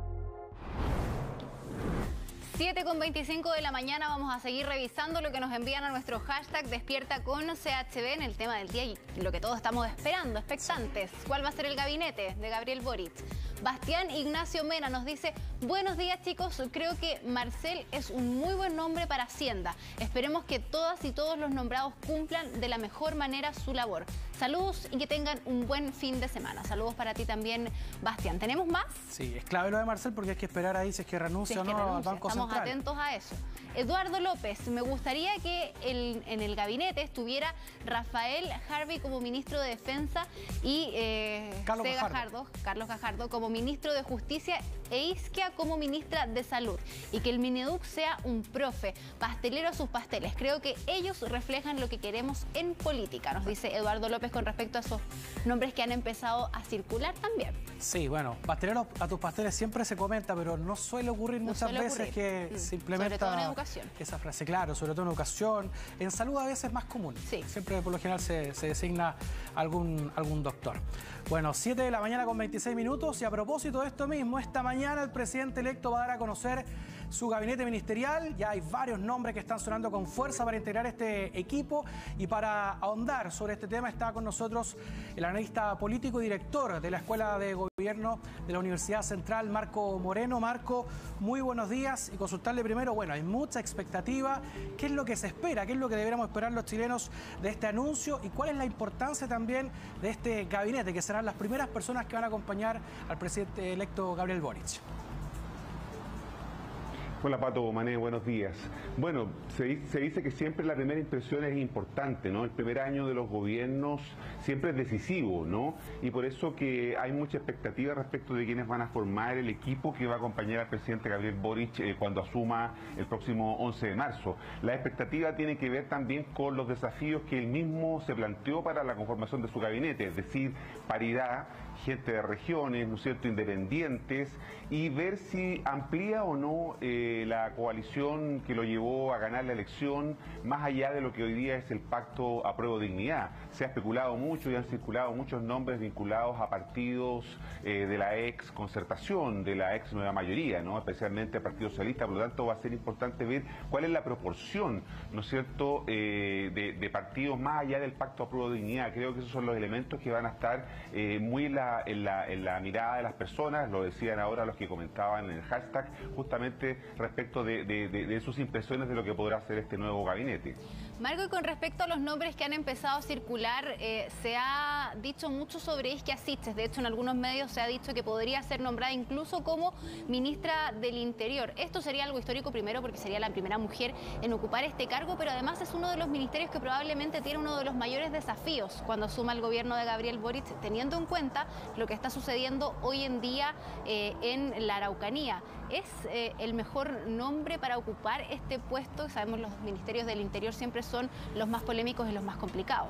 siete con veinticinco de la mañana vamos a seguir revisando lo que nos envían a nuestro hashtag Despierta con C H B en el tema del día y lo que todos estamos esperando, expectantes. ¿Cuál va a ser el gabinete de Gabriel Boric? Bastián Ignacio Mena nos dice: buenos días chicos, creo que Marcel es un muy buen nombre para Hacienda. Esperemos que todas y todos los nombrados cumplan de la mejor manera su labor. Saludos y que tengan un buen fin de semana. Saludos para ti también, Bastián. ¿Tenemos más? Sí, es clave lo de Marcel porque hay que esperar ahí si es que renuncia Si es o que no renuncia. al Banco Estamos Central. atentos a eso. Eduardo López, me gustaría que el, en el gabinete estuviera Rafael Harvey como ministro de Defensa y eh, Carlos C. Gajardo. Gajardo, Carlos Gajardo como ministro de Justicia e Isquia como ministra de Salud. Y que el Mineduc sea un profe, pastelero a sus pasteles. Creo que ellos reflejan lo que queremos en política, nos dice Eduardo López con respecto a esos nombres que han empezado a circular también. Sí, bueno, pastelero a tus pasteles siempre se comenta, pero no suele ocurrir No muchas suele veces ocurrir. que Mm. se implementa Sobre todo en educación. esa frase. Claro, sobre todo en educación. En salud a veces es más común. Sí. Siempre por lo general se, se designa algún, algún doctor. Bueno, siete de la mañana con veintiséis minutos y a propósito de esto mismo, esta mañana el presidente electo va a dar a conocer su gabinete ministerial. Ya hay varios nombres que están sonando con fuerza para integrar este equipo y para ahondar sobre este tema está con nosotros el analista político y director de la Escuela de Gobierno de la Universidad Central, Marco Moreno. Marco, muy buenos días y consultarle primero, bueno, hay mucha expectativa. ¿Qué es lo que se espera? ¿Qué es lo que deberíamos esperar los chilenos de este anuncio? ¿Y cuál es la importancia también de este gabinete, que serán las primeras personas que van a acompañar al presidente electo Gabriel Boric? Hola Pato, Mané, buenos días. Bueno, se, se dice que siempre la primera impresión es importante, ¿no? El primer año de los gobiernos siempre es decisivo, ¿no? Y por eso que hay mucha expectativa respecto de quiénes van a formar el equipo que va a acompañar al presidente Gabriel Boric eh, cuando asuma el próximo once de marzo. La expectativa tiene que ver también con los desafíos que él mismo se planteó para la conformación de su gabinete, es decir, paridad, gente de regiones, ¿no es cierto?, independientes, y ver si amplía o no eh, la coalición que lo llevó a ganar la elección, más allá de lo que hoy día es el pacto Apruebo Dignidad. Se ha especulado mucho y han circulado muchos nombres vinculados a partidos eh, de la ex concertación, de la ex nueva mayoría, ¿no?, especialmente el Partido Socialista. Por lo tanto, va a ser importante ver cuál es la proporción, ¿no es cierto?, eh, de, de partidos más allá del pacto Apruebo Dignidad. Creo que esos son los elementos que van a estar eh, muy en la En la, en la mirada de las personas, lo decían ahora los que comentaban en el hashtag, justamente respecto de, de, de, de sus impresiones de lo que podrá ser este nuevo gabinete. Marco, y con respecto a los nombres que han empezado a circular, eh, se ha dicho mucho sobre Isquia Siches. De hecho, en algunos medios se ha dicho que podría ser nombrada incluso como ministra del Interior. Esto sería algo histórico primero porque sería la primera mujer en ocupar este cargo, pero además es uno de los ministerios que probablemente tiene uno de los mayores desafíos cuando asuma el gobierno de Gabriel Boric, teniendo en cuenta lo que está sucediendo hoy en día eh, en la Araucanía. ¿Es eh, el mejor nombre para ocupar este puesto? Sabemos los ministerios del Interior siempre son los más polémicos y los más complicados.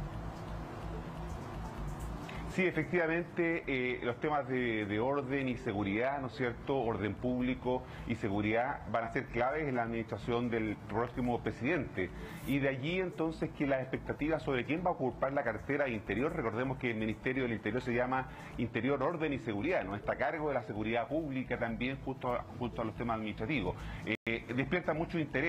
Sí, efectivamente, eh, los temas de, de orden y seguridad, ¿no es cierto?, orden público y seguridad van a ser claves en la administración del próximo presidente. Y de allí entonces que las expectativas sobre quién va a ocupar la cartera de Interior, recordemos que el Ministerio del Interior se llama Interior, Orden y Seguridad, ¿no?, está a cargo de la seguridad pública también junto a, junto a los temas administrativos. Eh, despierta mucho interés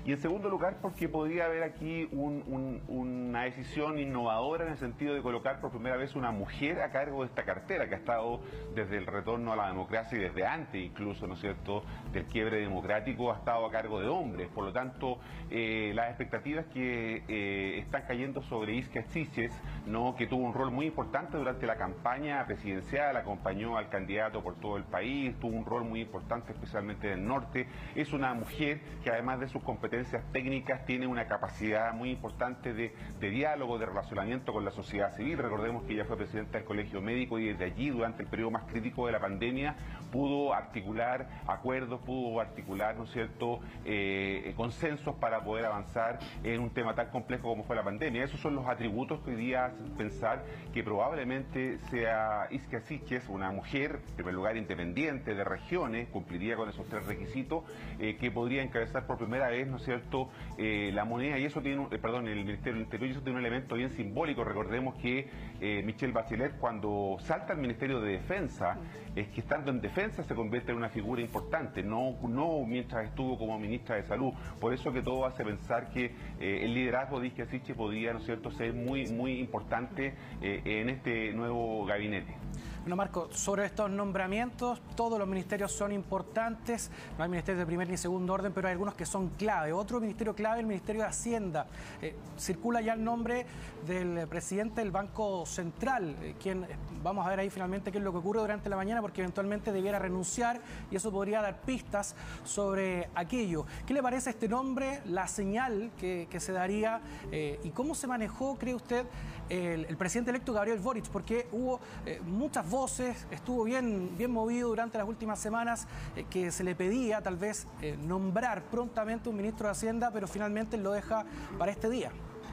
Y en segundo lugar, porque podría haber aquí un, un, una decisión innovadora en el sentido de colocar por primera vez una mujer a cargo de esta cartera, que ha estado desde el retorno a la democracia y desde antes incluso, ¿no es cierto?, del quiebre democrático, ha estado a cargo de hombres. Por lo tanto, eh, las expectativas que eh, están cayendo sobre Isquia Siches, ¿no?, que tuvo un rol muy importante durante la campaña presidencial, acompañó al candidato por todo el país, tuvo un rol muy importante especialmente en el norte. Es una mujer que además de sus competencias técnicas tiene una capacidad muy importante de, de diálogo, de relacionamiento con la sociedad civil. Recordemos que ella fue presidenta del Colegio Médico y desde allí, durante el periodo más crítico de la pandemia, pudo articular acuerdos, pudo articular, ¿no es cierto?, eh, consensos para poder avanzar en un tema tan complejo como fue la pandemia. Esos son los atributos que hoy día hacen pensar que probablemente sea Isquia Siches, una mujer, en primer lugar independiente, de regiones, cumpliría con esos tres requisitos, eh, que podría encabezar por primera vez, ¿no es cierto?, eh, la moneda, y eso tiene, eh, perdón, el Ministerio del Interior, y eso tiene un elemento bien simbólico. Recordemos que eh, Michelle Bachelet, cuando salta al Ministerio de Defensa, es que estando en defensa se convierte en una figura importante, no, no mientras estuvo como ministra de Salud. Por eso que todo hace pensar que eh, el liderazgo de Isquia Siches podría, ¿no es cierto?, ser muy, muy importante eh, en este nuevo gabinete. Bueno, Marco, sobre estos nombramientos, todos los ministerios son importantes, no hay ministerios de primer ni segundo orden, pero hay algunos que son clave. Otro ministerio clave, el Ministerio de Hacienda. Eh, circula ya el nombre del presidente del Banco Central, eh, quien, eh, vamos a ver ahí finalmente qué es lo que ocurre durante la mañana, porque eventualmente debiera renunciar y eso podría dar pistas sobre aquello. ¿Qué le parece este nombre, la señal que, que se daría eh, y cómo se manejó, cree usted, el, el presidente electo Gabriel Boric? Porque hubo eh, muchas voces, estuvo bien, bien movido durante las últimas semanas, eh, que se le pedía tal vez eh, nombrar prontamente un ministro de Hacienda, pero finalmente lo deja para este día.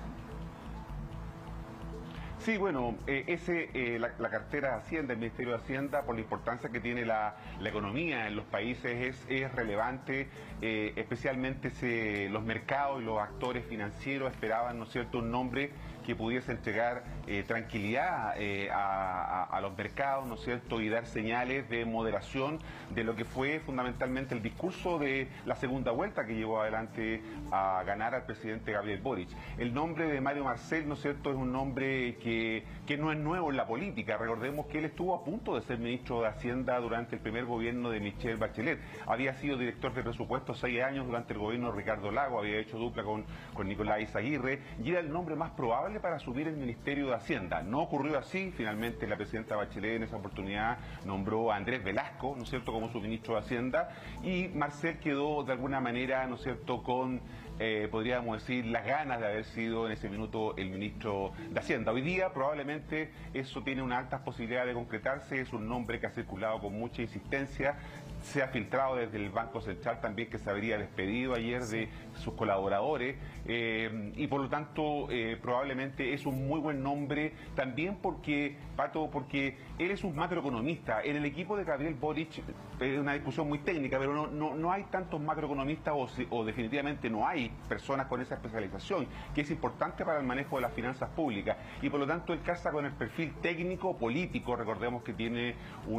Sí, bueno, eh, ese, eh, la, la cartera de Hacienda, el Ministerio de Hacienda, por la importancia que tiene la, la economía en los países, es, es relevante. Eh, especialmente se, los mercados y los actores financieros esperaban, ¿no es cierto?, un nombre que pudiese entregar eh, tranquilidad eh, a, a, a los mercados, ¿no es cierto?, y dar señales de moderación de lo que fue fundamentalmente el discurso de la segunda vuelta que llevó adelante a ganar al presidente Gabriel Boric. El nombre de Mario Marcel, ¿no es cierto?, es un nombre que, que no es nuevo en la política. Recordemos que él estuvo a punto de ser ministro de Hacienda durante el primer gobierno de Michelle Bachelet. Había sido director de presupuesto seis años durante el gobierno de Ricardo Lagos, había hecho dupla con, con Nicolás Aguirre y era el nombre más probable para asumir el Ministerio de Hacienda. No ocurrió así. Finalmente la presidenta Bachelet en esa oportunidad nombró a Andrés Velasco, ¿no es cierto?, como su ministro de Hacienda, y Marcel quedó de alguna manera, ¿no es cierto?, con Eh, podríamos decir, las ganas de haber sido en ese minuto el ministro de Hacienda. Hoy día probablemente eso tiene una alta posibilidad de concretarse, es un nombre que ha circulado con mucha insistencia, se ha filtrado desde el Banco Central también que se habría despedido ayer de sus colaboradores eh, y por lo tanto eh, probablemente es un muy buen nombre también porque, Pato, porque él es un macroeconomista. En el equipo de Gabriel Boric es una discusión muy técnica, pero no, no, no hay tantos macroeconomistas o, o definitivamente no hay personas con esa especialización, que es importante para el manejo de las finanzas públicas y por lo tanto él casa con el perfil técnico, político. Recordemos que tiene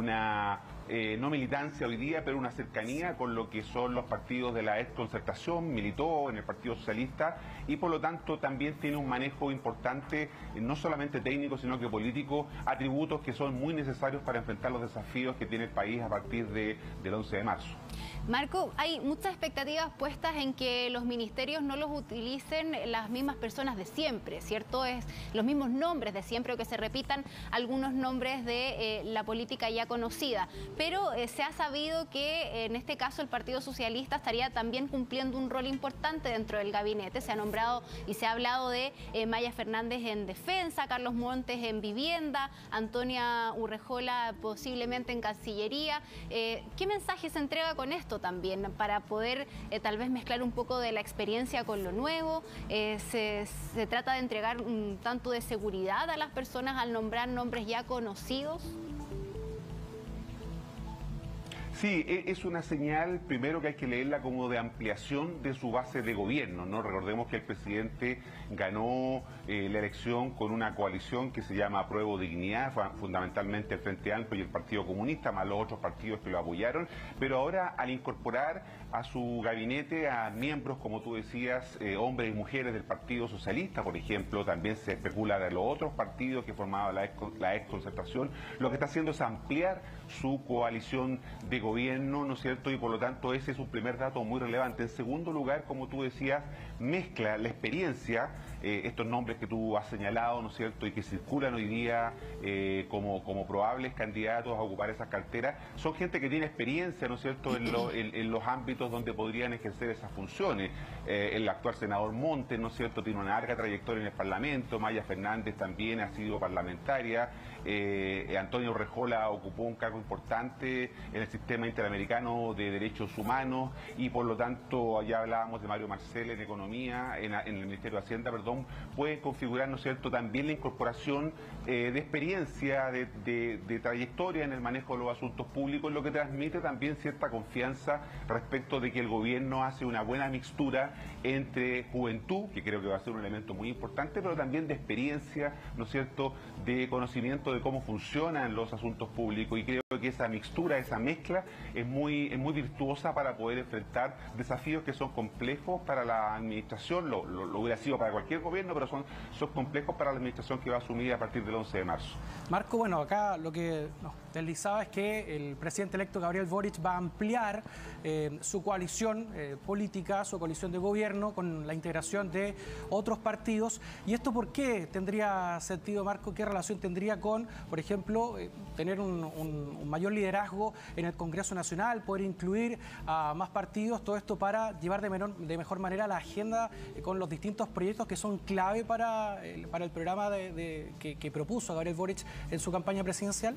una Eh, no militancia hoy día, pero una cercanía con lo que son los partidos de la exconcertación, militó en el Partido Socialista y por lo tanto también tiene un manejo importante, eh, no solamente técnico, sino que político, atributos que son muy necesarios para enfrentar los desafíos que tiene el país a partir de, del once de marzo. Marco, hay muchas expectativas puestas en que los ministerios no los utilicen las mismas personas de siempre, ¿cierto? Es los mismos nombres de siempre o que se repitan algunos nombres de eh, la política ya conocida. Pero eh, se ha sabido que eh, en este caso el Partido Socialista estaría también cumpliendo un rol importante dentro del gabinete. Se ha nombrado y se ha hablado de eh, Maya Fernández en defensa, Carlos Montes en vivienda, Antonia Urrejola posiblemente en Cancillería. Eh, ¿Qué mensaje se entrega con esto también para poder eh, tal vez mezclar un poco de la experiencia con lo nuevo? Eh, se, se trata de entregar un tanto de seguridad a las personas al nombrar nombres ya conocidos. Sí, es una señal, primero, que hay que leerla como de ampliación de su base de gobierno, ¿no? Recordemos que el presidente ganó eh, la elección con una coalición que se llama Apruebo Dignidad, fundamentalmente el Frente Amplio y el Partido Comunista, más los otros partidos que lo apoyaron, pero ahora al incorporar a su gabinete a miembros, como tú decías, eh, hombres y mujeres del Partido Socialista, por ejemplo, también se especula de los otros partidos que formaban la ex, la ex concertación, lo que está haciendo es ampliar su coalición de gobierno, ¿no es cierto? Y por lo tanto ese es un primer dato muy relevante. En segundo lugar, como tú decías, mezcla la experiencia, eh, estos nombres que tú has señalado, ¿no es cierto?, y que circulan hoy día eh, como, como probables candidatos a ocupar esas carteras, son gente que tiene experiencia, ¿no es cierto?, en, lo, en, en los ámbitos donde podrían ejercer esas funciones. Eh, el actual senador Montes, ¿no es cierto?, tiene una larga trayectoria en el Parlamento, Maya Fernández también ha sido parlamentaria, eh, Antonio Rejola ocupó un cargo importante en el sistema interamericano de derechos humanos y por lo tanto, ya hablábamos de Mario Marcel en economía, en, en el Ministerio de Hacienda, perdón, puede configurar, ¿no es cierto?, también la incorporación eh, de experiencia, de, de, de trayectoria en el manejo de los asuntos públicos, lo que transmite también cierta confianza respecto de que el gobierno hace una buena mixtura entre juventud, que creo que va a ser un elemento muy importante, pero también de experiencia, ¿no es cierto?, de conocimiento de cómo funcionan los asuntos públicos, y creo que esa mixtura, esa mezcla es muy, es muy virtuosa para poder enfrentar desafíos que son complejos para la administración, lo, lo, lo hubiera sido para cualquier gobierno, pero son, son complejos para la administración que va a asumir a partir del once de marzo. Marco, bueno, acá lo que nos deslizaba es que el presidente electo Gabriel Boric va a ampliar eh, su coalición eh, política, su coalición de gobierno, con la integración de otros partidos. ¿Y esto por qué tendría sentido, Marco? ¿Qué relación tendría con, por ejemplo, eh, tener un, un, un mayor liderazgo en el Congreso Nacional, poder incluir a más partidos, todo esto para llevar de, menor, de mejor manera la agenda eh, con los distintos proyectos que son clave para, eh, para el programa de, de, que, que propuso Gabriel Boric en su campaña presidencial?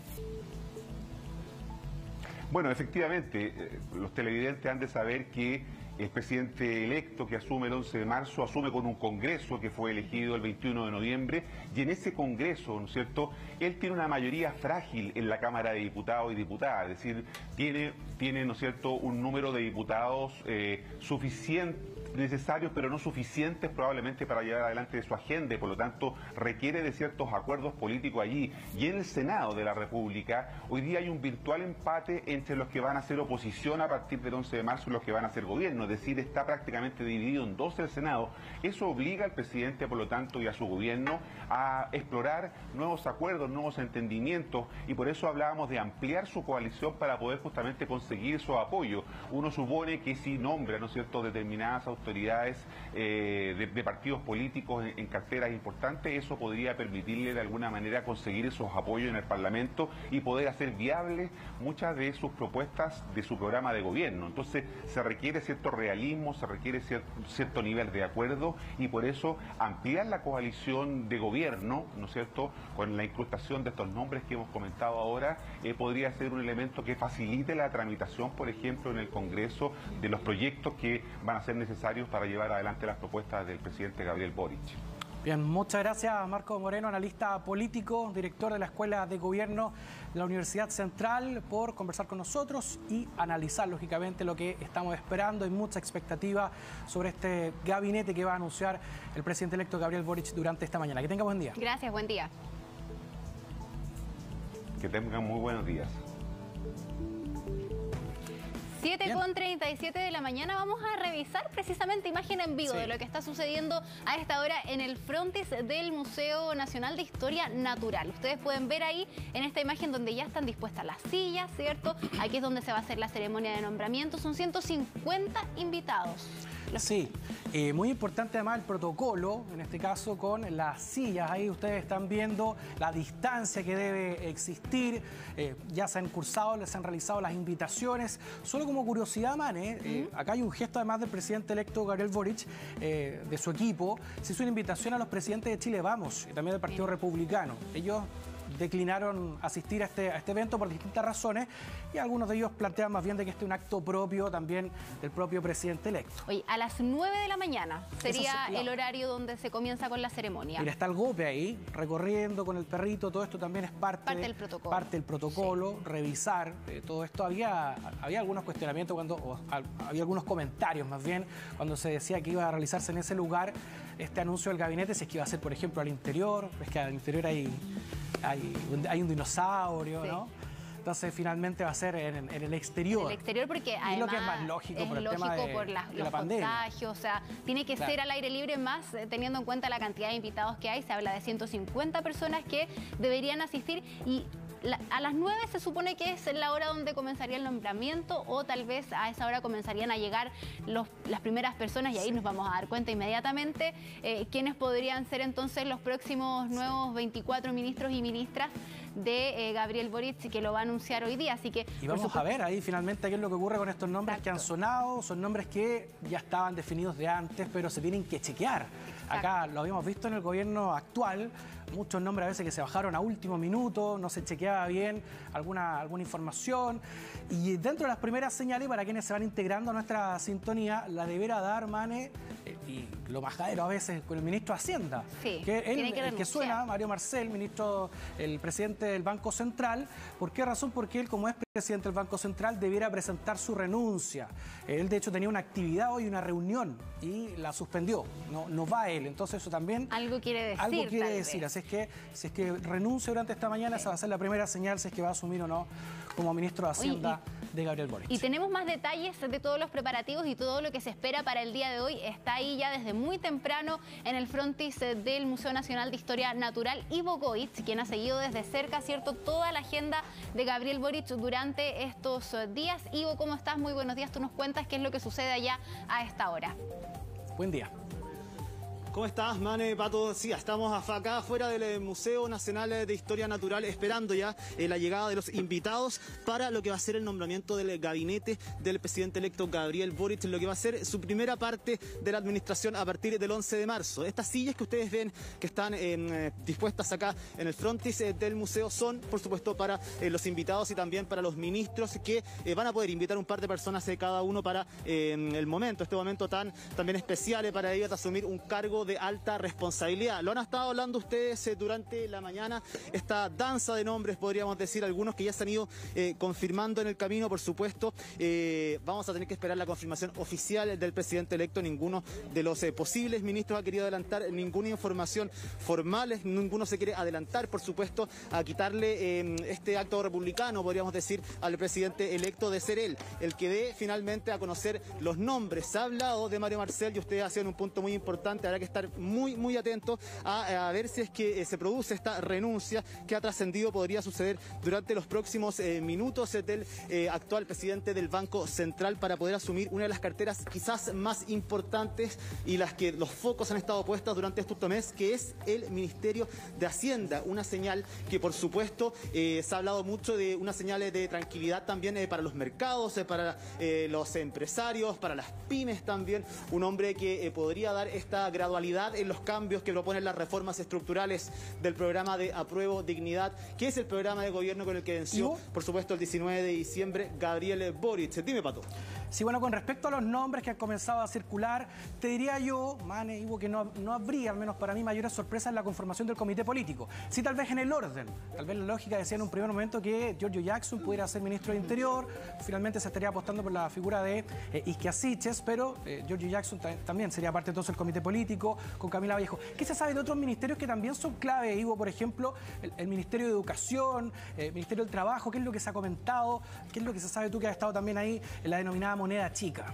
Bueno, efectivamente, eh, los televidentes han de saber que el presidente electo que asume el once de marzo asume con un congreso que fue elegido el veintiuno de noviembre, y en ese congreso, ¿no es cierto?, él tiene una mayoría frágil en la Cámara de Diputados y Diputadas, es decir, tiene, tiene ¿no es cierto?, un número de diputados eh, suficiente, necesarios pero no suficientes probablemente para llevar adelante su agenda, y por lo tanto requiere de ciertos acuerdos políticos allí. Y en el Senado de la República hoy día hay un virtual empate entre los que van a ser oposición a partir del once de marzo y los que van a ser gobierno, es decir, está prácticamente dividido en dos el Senado. Eso obliga al presidente, por lo tanto, y a su gobierno a explorar nuevos acuerdos, nuevos entendimientos, y por eso hablábamos de ampliar su coalición para poder justamente conseguir su apoyo. Uno supone que si nombra, ¿no es cierto?, determinadas autoridades autoridades eh, de, de partidos políticos en, en carteras importantes, eso podría permitirle de alguna manera conseguir esos apoyos en el Parlamento y poder hacer viables muchas de sus propuestas de su programa de gobierno. Entonces se requiere cierto realismo, se requiere cierto, cierto nivel de acuerdo, y por eso ampliar la coalición de gobierno, ¿no es cierto?, con la incrustación de estos nombres que hemos comentado ahora, eh, podría ser un elemento que facilite la tramitación, por ejemplo, en el Congreso de los proyectos que van a ser necesarios para llevar adelante las propuestas del presidente Gabriel Boric. Bien, muchas gracias, Marco Moreno, analista político, director de la Escuela de Gobierno de la Universidad Central, por conversar con nosotros y analizar, lógicamente, lo que estamos esperando. Hay mucha expectativa sobre este gabinete que va a anunciar el presidente electo Gabriel Boric durante esta mañana. Que tenga buen día. Gracias, buen día. Que tengan muy buenos días. siete con treinta y siete de la mañana vamos a revisar precisamente imagen en vivo sí. de lo que está sucediendo a esta hora en el frontis del Museo Nacional de Historia Natural. Ustedes pueden ver ahí en esta imagen donde ya están dispuestas las sillas, ¿cierto? Aquí es donde se va a hacer la ceremonia de nombramiento. Son ciento cincuenta invitados. Sí, eh, muy importante además el protocolo, en este caso con las sillas. Ahí ustedes están viendo la distancia que debe existir. Eh, ya se han cursado, les han realizado las invitaciones. Solo como curiosidad, Mane, eh, uh-huh. acá hay un gesto además del presidente electo Gabriel Boric, eh, de su equipo. Se hizo una invitación a los presidentes de Chile Vamos y también del Partido Bien. Republicano. Ellos declinaron asistir a este, a este evento por distintas razones y algunos de ellos plantean más bien de que este es un acto propio también del propio presidente electo. Oye, a las nueve de la mañana sería Eso sí, el horario donde se comienza con la ceremonia. Mira, está el Gope ahí, recorriendo con el perrito, todo esto también es parte, Parte del protocolo. Parte del protocolo, sí. Revisar eh, todo esto. Había, había algunos cuestionamientos, cuando o, al, había algunos comentarios más bien, cuando se decía que iba a realizarse en ese lugar este anuncio del gabinete, si es que iba a ser, por ejemplo, al interior, es que al interior hay, hay, un, hay un dinosaurio, sí. ¿no? Entonces finalmente va a ser en, en el exterior. En el exterior porque además es lo que es más lógico es por el lógico tema de, por la, de los la pandemia. contagios, o sea, tiene que claro. ser al aire libre más eh, teniendo en cuenta la cantidad de invitados que hay. Se habla de ciento cincuenta personas que deberían asistir y la, a las nueve se supone que es la hora donde comenzaría el nombramiento o tal vez a esa hora comenzarían a llegar los, las primeras personas y ahí sí. nos vamos a dar cuenta inmediatamente eh, quiénes podrían ser entonces los próximos nuevos veinticuatro ministros y ministras de eh, Gabriel Boric, que lo va a anunciar hoy día, así que... Y vamos supuesto... a ver ahí finalmente qué es lo que ocurre con estos nombres Exacto. que han sonado, son nombres que ya estaban definidos de antes, pero se tienen que chequear. Exacto. Acá lo habíamos visto en el gobierno actual, muchos nombres a veces que se bajaron a último minuto, no se chequeaba bien alguna, alguna información, y dentro de las primeras señales, para quienes se van integrando a nuestra sintonía, la deberá dar, Mane, eh, y lo majadero a veces con el ministro de Hacienda, sí, que él, que el que suena, Mario Marcel, ministro, el presidente del Banco Central. ¿Por qué razón? Porque él, como es presidente del Banco Central, debiera presentar su renuncia. Él, de hecho, tenía una actividad hoy, una reunión, y la suspendió. No, no va él. Entonces, eso también... Algo quiere decir, Algo quiere decir. Vez. Así es que, si es que renuncia durante esta mañana, sí. esa va a ser la primera señal si es que va a asumir o no como ministro de Hacienda Oye, y, de Gabriel Boric. Y tenemos más detalles de todos los preparativos y todo lo que se espera para el día de hoy. Está ahí ya desde muy temprano en el frontis del Museo Nacional de Historia Natural, Ivo Goitz, quien ha seguido desde cerca, ¿cierto?, toda la agenda de Gabriel Boric durante estos días. Ivo, ¿cómo estás? Muy buenos días. Tú nos cuentas qué es lo que sucede allá a esta hora. Buen día. ¿Cómo estás, Mane, Pato? Sí, estamos acá afuera del Museo Nacional de Historia Natural esperando ya eh, la llegada de los invitados para lo que va a ser el nombramiento del gabinete del presidente electo Gabriel Boric, lo que va a ser su primera parte de la administración a partir del once de marzo. Estas sillas que ustedes ven que están eh, dispuestas acá en el frontis eh, del museo son, por supuesto, para eh, los invitados y también para los ministros que eh, van a poder invitar un par de personas eh, cada uno para eh, el momento, este momento tan también especial eh, para ellos asumir un cargo de alta responsabilidad. Lo han estado hablando ustedes eh, durante la mañana, esta danza de nombres, podríamos decir, algunos que ya se han ido eh, confirmando en el camino, por supuesto. Eh, vamos a tener que esperar la confirmación oficial del presidente electo. Ninguno de los eh, posibles ministros ha querido adelantar ninguna información formal, ninguno se quiere adelantar, por supuesto, a quitarle eh, este acto republicano, podríamos decir, al presidente electo de ser él el que dé finalmente a conocer los nombres. Se ha hablado de Mario Marcel y ustedes hacían un punto muy importante, habrá que estar muy, muy atento a, a ver si es que eh, se produce esta renuncia que ha trascendido, podría suceder durante los próximos eh, minutos eh, del eh, actual presidente del Banco Central para poder asumir una de las carteras quizás más importantes y las que los focos han estado puestos durante estos meses, que es el Ministerio de Hacienda. Una señal que, por supuesto, eh, se ha hablado mucho de una señal de tranquilidad también eh, para los mercados, eh, para eh, los empresarios, para las pymes también. Un hombre que eh, podría dar esta gradualidad en los cambios que proponen las reformas estructurales del programa de Apruebo Dignidad, que es el programa de gobierno con el que venció, por supuesto, el diecinueve de diciembre Gabriel Boric. Dime, Pato. Sí, bueno, con respecto a los nombres que han comenzado a circular, te diría yo, Mane, Ivo, que no, no habría, al menos para mí, mayores sorpresas en la conformación del comité político. Sí, tal vez en el orden. Tal vez la lógica decía en un primer momento que Giorgio Jackson pudiera ser ministro del Interior. Finalmente se estaría apostando por la figura de eh, Isquia Siches, pero eh, Giorgio Jackson también sería parte entonces del comité político, con Camila Vallejo. ¿Qué se sabe de otros ministerios que también son clave, Ivo? Por ejemplo, el, el Ministerio de Educación, el eh, Ministerio del Trabajo. ¿Qué es lo que se ha comentado? ¿Qué es lo que se sabe, tú que has estado también ahí en la denominada moneda chica?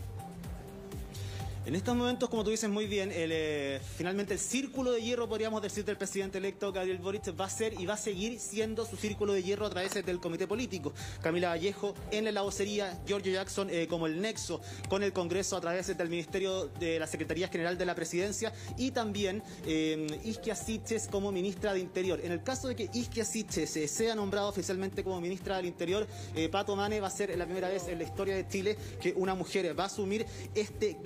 En estos momentos, como tú dices muy bien, el, eh, finalmente el círculo de hierro, podríamos decir, del presidente electo Gabriel Boric va a ser y va a seguir siendo su círculo de hierro a través del comité político. Camila Vallejo en la vocería, Giorgio Jackson eh, como el nexo con el Congreso a través del Ministerio de la Secretaría General de la Presidencia y también eh, Isquia Siches como ministra de Interior. En el caso de que Isquia Siches eh, sea nombrado oficialmente como ministra del Interior, eh, Pato, Mane, va a ser la primera vez en la historia de Chile que una mujer va a asumir este cargo.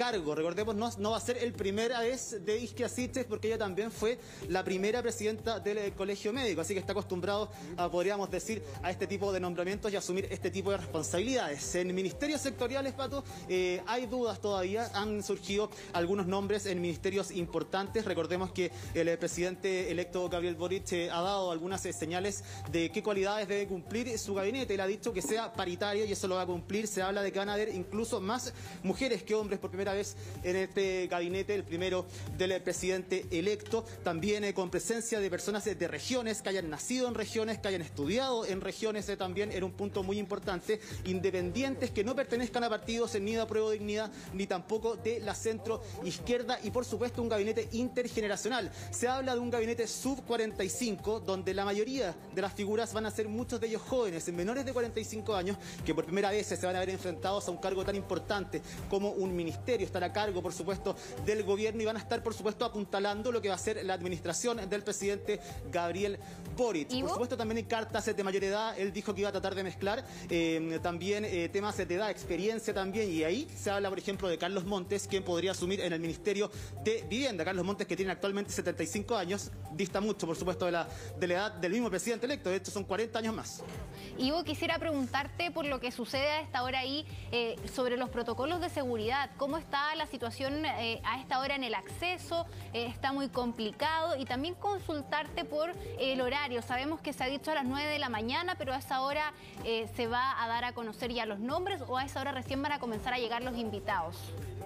Recordemos, no, no va a ser el primera vez de Isquia Siches, porque ella también fue la primera presidenta del eh, Colegio Médico, así que está acostumbrado, a, podríamos decir, a este tipo de nombramientos y asumir este tipo de responsabilidades. En ministerios sectoriales, Pato, eh, hay dudas todavía, han surgido algunos nombres en ministerios importantes. Recordemos que el eh, presidente electo Gabriel Boric eh, ha dado algunas eh, señales de qué cualidades debe cumplir su gabinete. Él ha dicho que sea paritario y eso lo va a cumplir. Se habla de que van a haber incluso más mujeres que hombres por primera vez en este gabinete, el primero del eh, presidente electo. También eh, con presencia de personas eh, de regiones, que hayan nacido en regiones, que hayan estudiado en regiones, eh, también era un punto muy importante. Independientes que no pertenezcan a partidos ni de Apruebo Dignidad, ni tampoco de la centro izquierda, y por supuesto un gabinete intergeneracional. Se habla de un gabinete sub cuarenta y cinco, donde la mayoría de las figuras van a ser muchos de ellos jóvenes, menores de cuarenta y cinco años, que por primera vez se van a ver enfrentados a un cargo tan importante como un ministerio. Estar a cargo, por supuesto, del gobierno, y van a estar, por supuesto, apuntalando lo que va a ser la administración del presidente Gabriel Boric. Por supuesto, también hay cartas de mayor edad. Él dijo que iba a tratar de mezclar eh, también eh, temas de edad, experiencia también, y ahí se habla, por ejemplo, de Carlos Montes, quien podría asumir en el Ministerio de Vivienda. Carlos Montes, que tiene actualmente setenta y cinco años, dista mucho, por supuesto, de la, de la edad del mismo presidente electo. De hecho, son cuarenta años más. Ivo, quisiera preguntarte por lo que sucede a esta hora ahí, eh, sobre los protocolos de seguridad. ¿Cómo está la situación eh, a esta hora en el acceso? Eh, ¿Está muy complicado? Y también consultarte por el horario. Sabemos que se ha dicho a las nueve de la mañana, pero a esa hora eh, se va a dar a conocer ya los nombres, o a esa hora recién van a comenzar a llegar los invitados.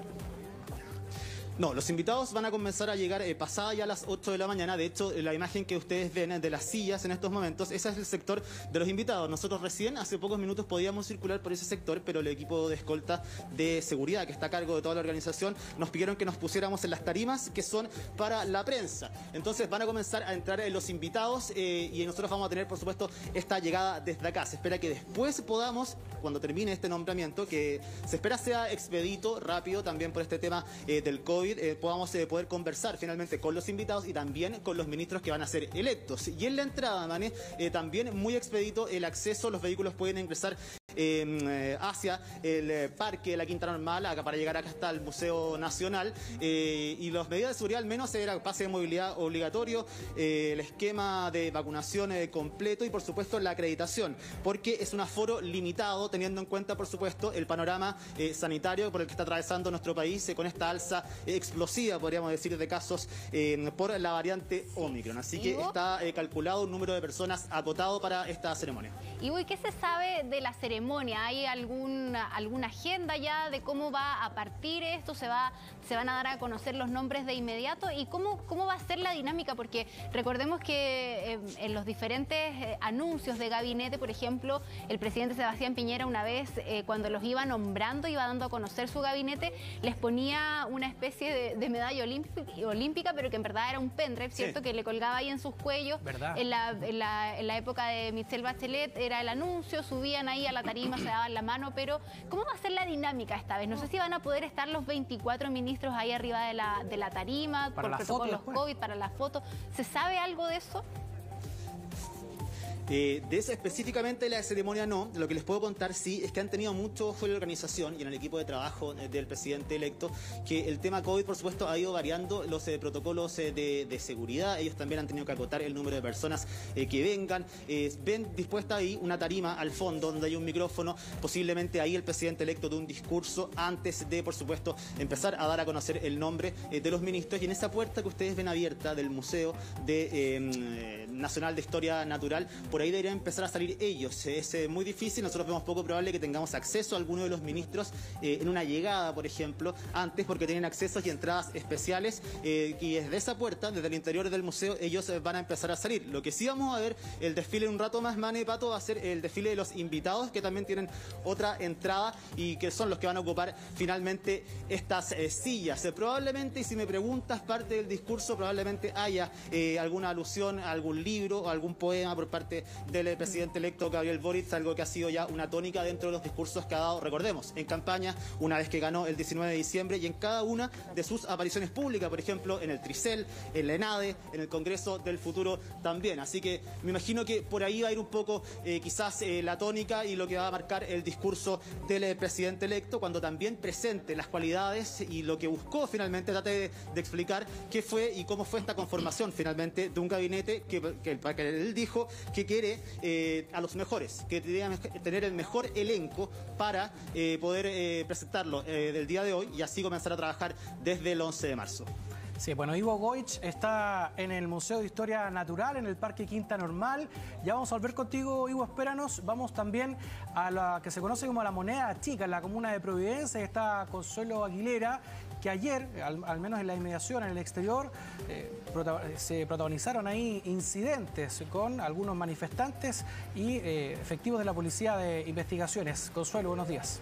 No, los invitados van a comenzar a llegar eh, pasada ya a las ocho de la mañana. De hecho, la imagen que ustedes ven de las sillas en estos momentos, ese es el sector de los invitados. Nosotros recién, hace pocos minutos, podíamos circular por ese sector, pero el equipo de escolta de seguridad, que está a cargo de toda la organización, nos pidieron que nos pusiéramos en las tarimas que son para la prensa. Entonces van a comenzar a entrar eh, los invitados eh, y nosotros vamos a tener, por supuesto, esta llegada desde acá. Se espera que después podamos, cuando termine este nombramiento, que se espera sea expedito, rápido, también por este tema eh, del COVID, Eh, podamos eh, poder conversar finalmente con los invitados y también con los ministros que van a ser electos. Y en la entrada, Mané, eh, también muy expedito el acceso. Los vehículos pueden ingresar eh, hacia el eh, parque de la Quinta Normal, acá para llegar acá hasta el Museo Nacional. Eh, y las medidas de seguridad, al menos, era pase de movilidad obligatorio, eh, el esquema de vacunación eh, completo y, por supuesto, la acreditación, porque es un aforo limitado, teniendo en cuenta, por supuesto, el panorama eh, sanitario por el que está atravesando nuestro país eh, con esta alza eh, explosiva, podríamos decir, de casos eh, por la variante Omicron. Así que está eh, calculado un número de personas acotado para esta ceremonia. Y ¿qué se sabe de la ceremonia? ¿Hay alguna, alguna agenda ya de cómo va a partir esto? ¿Se, va, se van a dar a conocer los nombres de inmediato? ¿Y cómo, cómo va a ser la dinámica? Porque recordemos que eh, en los diferentes eh, anuncios de gabinete, por ejemplo, el presidente Sebastián Piñera una vez, eh, cuando los iba nombrando, iba dando a conocer su gabinete, les ponía una especie de, de medalla olímpica, olímpica, pero que en verdad era un pendrive, ¿cierto? Sí. Que le colgaba ahí en sus cuellos. ¿Verdad? En la, en la, en la época de Michelle Bachelet era el anuncio, subían ahí a la tarima, se daban la mano, pero ¿cómo va a ser la dinámica esta vez? No sé si van a poder estar los veinticuatro ministros ahí arriba de la, de la tarima, para por protocolos COVID, para la foto. ¿Se sabe algo de eso? Eh, de esa específicamente la ceremonia no. Lo que les puedo contar sí es que han tenido mucho ojo en la organización y en el equipo de trabajo eh, del presidente electo, que el tema COVID, por supuesto, ha ido variando los eh, protocolos eh, de, de seguridad. Ellos también han tenido que acotar el número de personas eh, que vengan. Eh, ven dispuesta ahí una tarima al fondo donde hay un micrófono, posiblemente ahí el presidente electo de un discurso antes de, por supuesto, empezar a dar a conocer el nombre eh, de los ministros. Y en esa puerta que ustedes ven abierta del Museo de, eh, Nacional de Historia Natural, por ahí deberían empezar a salir ellos. Es eh, muy difícil, nosotros vemos poco probable que tengamos acceso a alguno de los ministros eh, en una llegada, por ejemplo, antes, porque tienen accesos y entradas especiales eh, y desde esa puerta, desde el interior del museo, ellos eh, van a empezar a salir. Lo que sí vamos a ver, el desfile un rato más, Mane, Pato, va a ser el desfile de los invitados, que también tienen otra entrada y que son los que van a ocupar finalmente estas eh, sillas. Eh, probablemente, y si me preguntas parte del discurso, probablemente haya eh, alguna alusión a algún libro o algún poema por parte del presidente electo Gabriel Boric, algo que ha sido ya una tónica dentro de los discursos que ha dado, recordemos, en campaña, una vez que ganó el diecinueve de diciembre y en cada una de sus apariciones públicas, por ejemplo, en el Tricel, en la ENADE, en el Congreso del Futuro también. Así que me imagino que por ahí va a ir un poco eh, quizás eh, la tónica y lo que va a marcar el discurso del eh, presidente electo, cuando también presente las cualidades y lo que buscó finalmente, trate de, de explicar qué fue y cómo fue esta conformación finalmente de un gabinete que, que, que él dijo que quiere eh, a los mejores, que quería tener el mejor elenco para eh, poder eh, presentarlo eh, del día de hoy y así comenzar a trabajar desde el once de marzo. Sí, bueno, Ivo Goich está en el Museo de Historia Natural, en el Parque Quinta Normal. Ya vamos a volver contigo, Ivo, espéranos. Vamos también a la que se conoce como la Moneda Chica, en la comuna de Providencia. Está Consuelo Aguilera, que ayer, al, al menos en la inmediación, en el exterior, eh, prota se protagonizaron ahí incidentes con algunos manifestantes y eh, efectivos de la Policía de Investigaciones. Consuelo, buenos días.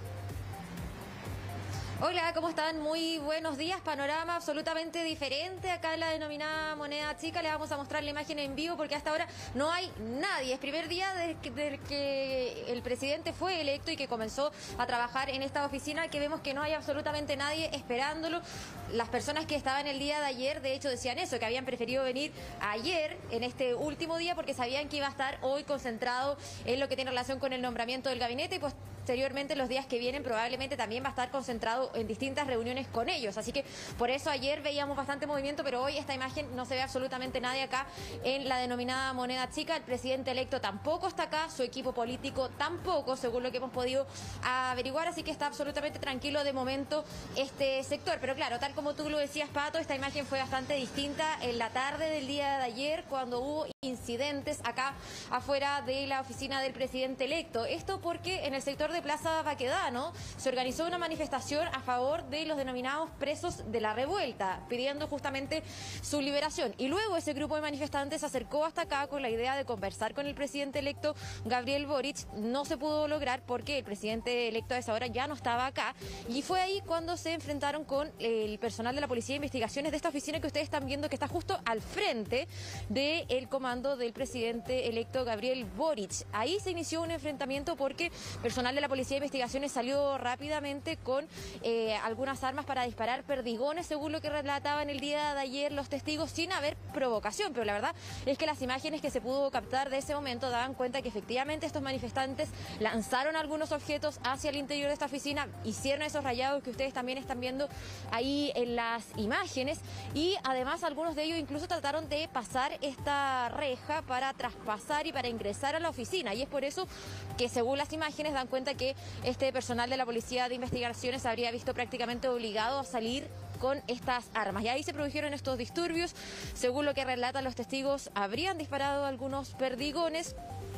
Hola, ¿cómo están? Muy buenos días. Panorama absolutamente diferente acá en la denominada Moneda Chica. Les vamos a mostrar la imagen en vivo porque hasta ahora no hay nadie. Es primer día desde que, desde que el presidente fue electo y que comenzó a trabajar en esta oficina, que vemos que no hay absolutamente nadie esperándolo. Las personas que estaban el día de ayer, de hecho, decían eso, que habían preferido venir ayer, en este último día, porque sabían que iba a estar hoy concentrado en lo que tiene relación con el nombramiento del gabinete y pues posteriormente los días que vienen probablemente también va a estar concentrado en distintas reuniones con ellos. Así que por eso ayer veíamos bastante movimiento, pero hoy esta imagen no se ve absolutamente nadie acá en la denominada Moneda Chica. El presidente electo tampoco está acá, su equipo político tampoco, según lo que hemos podido averiguar, así que está absolutamente tranquilo de momento este sector. Pero claro, tal como tú lo decías, Pato, esta imagen fue bastante distinta en la tarde del día de ayer, cuando hubo incidentes acá afuera de la oficina del presidente electo. Esto porque en el sector de Plaza Baquedano se organizó una manifestación a favor de los denominados presos de la revuelta, pidiendo justamente su liberación. Y luego ese grupo de manifestantes se acercó hasta acá con la idea de conversar con el presidente electo Gabriel Boric. No se pudo lograr porque el presidente electo a esa hora ya no estaba acá. Y fue ahí cuando se enfrentaron con el personal de la Policía de Investigaciones de esta oficina que ustedes están viendo, que está justo al frente del comando del presidente electo Gabriel Boric. Ahí se inició un enfrentamiento porque personal de la Policía de Investigaciones salió rápidamente con eh, algunas armas para disparar perdigones, según lo que relataban el día de ayer los testigos, sin haber provocación. Pero la verdad es que las imágenes que se pudo captar de ese momento daban cuenta que efectivamente estos manifestantes lanzaron algunos objetos hacia el interior de esta oficina, hicieron esos rayados que ustedes también están viendo ahí en las imágenes, y además algunos de ellos incluso trataron de pasar esta reja para traspasar y para ingresar a la oficina, y es por eso que según las imágenes dan cuenta que este personal de la Policía de Investigaciones habría visto prácticamente obligado a salir con estas armas. Y ahí se produjeron estos disturbios. Según lo que relatan los testigos, habrían disparado algunos perdigones.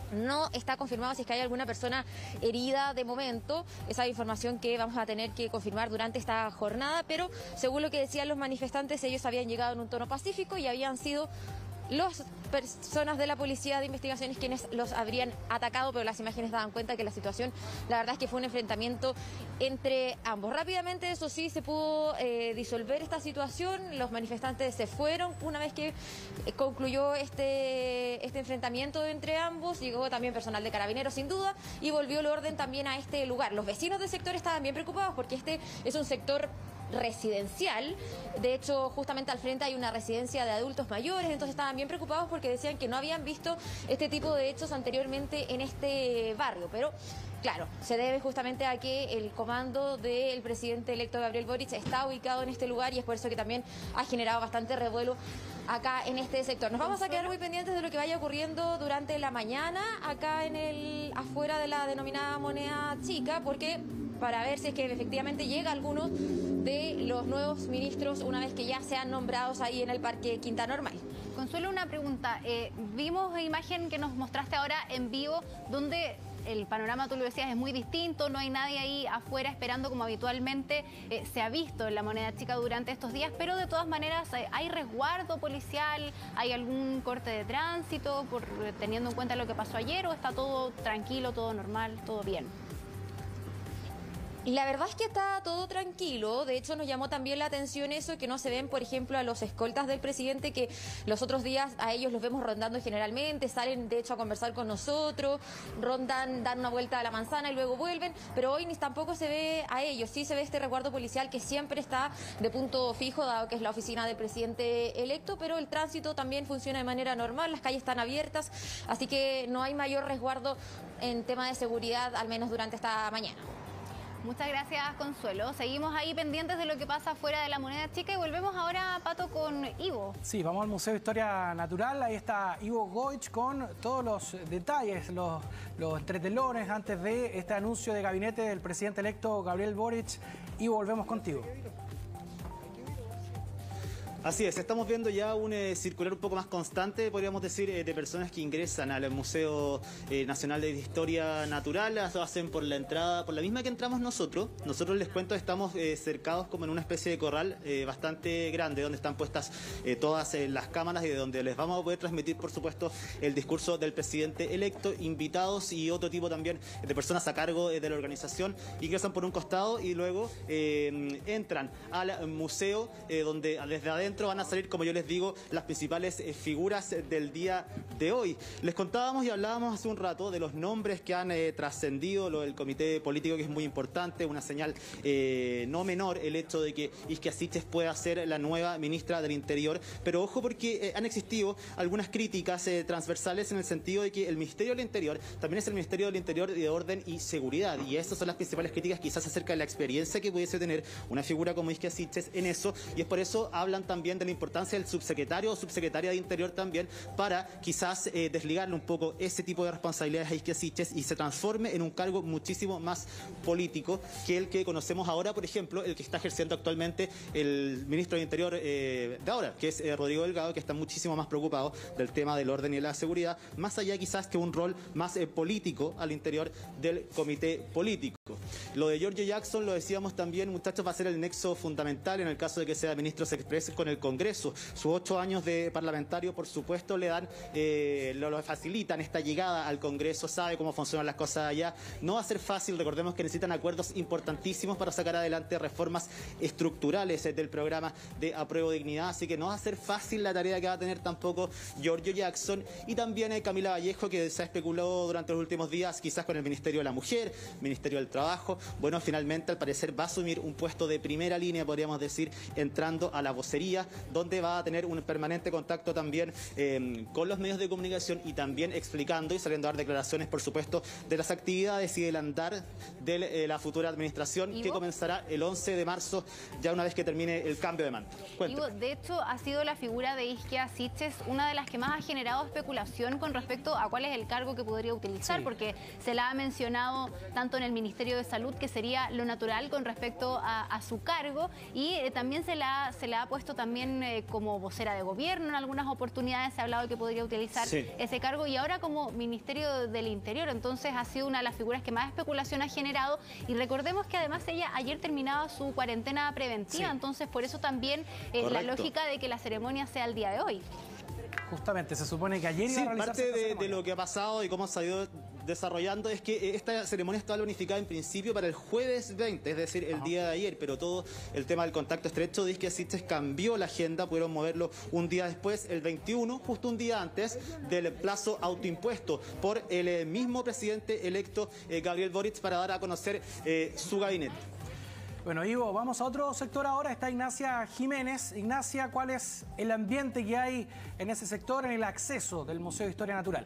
No está confirmado si es que hay alguna persona herida de momento. Esa información que vamos a tener que confirmar durante esta jornada, pero según lo que decían los manifestantes, ellos habían llegado en un tono pacífico y habían sido las personas de la Policía de Investigaciones quienes los habrían atacado, pero las imágenes daban cuenta que la situación, la verdad es que fue un enfrentamiento entre ambos. Rápidamente, eso sí, se pudo eh, disolver esta situación, los manifestantes se fueron una vez que eh, concluyó este, este enfrentamiento entre ambos, llegó también personal de Carabineros sin duda y volvió el orden también a este lugar. Los vecinos del sector estaban bien preocupados porque este es un sector residencial, de hecho justamente al frente hay una residencia de adultos mayores, entonces estaban bien preocupados porque decían que no habían visto este tipo de hechos anteriormente en este barrio, pero claro, se debe justamente a que el comando del presidente electo Gabriel Boric está ubicado en este lugar y es por eso que también ha generado bastante revuelo acá en este sector. Nos vamos a quedar muy pendientes de lo que vaya ocurriendo durante la mañana acá en el afuera de la denominada Moneda Chica, porque para ver si es que efectivamente llega alguno de los nuevos ministros una vez que ya sean nombrados ahí en el Parque Quinta Normal. Consuelo, una pregunta. Eh, vimos la imagen que nos mostraste ahora en vivo, donde el panorama, tú lo decías, es muy distinto, no hay nadie ahí afuera esperando como habitualmente eh, se ha visto en la Moneda Chica durante estos días, pero de todas maneras eh, hay resguardo policial, hay algún corte de tránsito, por, eh, teniendo en cuenta lo que pasó ayer, o está todo tranquilo, todo normal, todo bien. La verdad es que está todo tranquilo. De hecho, nos llamó también la atención eso, que no se ven, por ejemplo, a los escoltas del presidente, que los otros días a ellos los vemos rondando generalmente, salen de hecho a conversar con nosotros, rondan, dan una vuelta a la manzana y luego vuelven, pero hoy ni tampoco se ve a ellos. Sí se ve este resguardo policial que siempre está de punto fijo, dado que es la oficina del presidente electo, pero el tránsito también funciona de manera normal, las calles están abiertas, así que no hay mayor resguardo en tema de seguridad, al menos durante esta mañana. Muchas gracias, Consuelo. Seguimos ahí pendientes de lo que pasa fuera de la Moneda Chica y volvemos ahora, Pato, con Ivo. Sí, vamos al Museo de Historia Natural. Ahí está Ivo Goich con todos los detalles, los, los entretelones antes de este anuncio de gabinete del presidente electo Gabriel Boric. Ivo, volvemos contigo. Así es, estamos viendo ya un eh, circular un poco más constante, podríamos decir, eh, de personas que ingresan al Museo eh, Nacional de Historia Natural. Lo hacen por la entrada, por la misma que entramos nosotros. Nosotros, les cuento, estamos eh, cercados como en una especie de corral eh, bastante grande, donde están puestas eh, todas eh, las cámaras y de donde les vamos a poder transmitir, por supuesto, el discurso del presidente electo, invitados y otro tipo también de personas a cargo eh, de la organización. Ingresan por un costado y luego eh, entran al museo, eh, donde desde adentro van a salir, como yo les digo, las principales eh, figuras del día de hoy. Les contábamos y hablábamos hace un rato de los nombres que han eh, trascendido, lo del comité político, que es muy importante, una señal eh, no menor el hecho de que Isquia Siches pueda ser la nueva ministra del Interior, pero ojo, porque eh, han existido algunas críticas eh, transversales en el sentido de que el Ministerio del Interior también es el Ministerio del Interior de Orden y Seguridad, y estas son las principales críticas quizás acerca de la experiencia que pudiese tener una figura como Isquia Siches en eso, y es por eso hablan también de la importancia del subsecretario o subsecretaria de Interior también, para quizás eh, desligarle un poco ese tipo de responsabilidades a Isquia Siches y se transforme en un cargo muchísimo más político que el que conocemos ahora, por ejemplo, el que está ejerciendo actualmente el ministro del Interior eh, de ahora, que es eh, Rodrigo Delgado, que está muchísimo más preocupado del tema del orden y la seguridad, más allá quizás que un rol más eh, político al interior del comité político. Lo de Giorgio Jackson, lo decíamos también, muchachos, va a ser el nexo fundamental en el caso de que sea ministro Express con el Congreso. Sus ocho años de parlamentario, por supuesto, le dan, eh, lo, lo facilitan esta llegada al Congreso, sabe cómo funcionan las cosas allá. No va a ser fácil, recordemos que necesitan acuerdos importantísimos para sacar adelante reformas estructurales eh, del programa de Apruebo Dignidad, así que no va a ser fácil la tarea que va a tener tampoco Giorgio Jackson. Y también eh, Camila Vallejo, que se ha especulado durante los últimos días, quizás con el Ministerio de la Mujer, Ministerio del Trabajo. Bueno, finalmente al parecer va a asumir un puesto de primera línea, podríamos decir, entrando a la vocería, donde va a tener un permanente contacto también eh, con los medios de comunicación y también explicando y saliendo a dar declaraciones, por supuesto, de las actividades y del andar de eh, la futura administración, ¿Ivo? que comenzará el once de marzo, ya una vez que termine el cambio de mando. Ivo, de hecho, ha sido la figura de Isquia Siches una de las que más ha generado especulación con respecto a cuál es el cargo que podría utilizar, sí. porque se la ha mencionado tanto en el Ministerio de Salud, que sería lo natural con respecto a, a su cargo, y eh, también se la, se la ha puesto también eh, como vocera de gobierno en algunas oportunidades, se ha hablado de que podría utilizar sí. ese cargo, y ahora como Ministerio del Interior. Entonces ha sido una de las figuras que más especulación ha generado, y recordemos que además ella ayer terminaba su cuarentena preventiva, sí. entonces por eso también es eh, la lógica de que la ceremonia sea el día de hoy. Justamente, se supone que ayer iba sí, a realizarse parte de, de lo que ha pasado y cómo se ha ido desarrollando es que esta ceremonia estaba planificada en principio para el jueves veinte, es decir, el Ajá. día de ayer, pero todo el tema del contacto estrecho de Isquia Siches cambió la agenda, pudieron moverlo un día después, el veintiuno, justo un día antes del plazo autoimpuesto por el mismo presidente electo eh, Gabriel Boric, para dar a conocer eh, su gabinete. Bueno, Ivo, vamos a otro sector ahora. Está Ignacia Jiménez. Ignacia, ¿cuál es el ambiente que hay en ese sector, en el acceso del Museo de Historia Natural?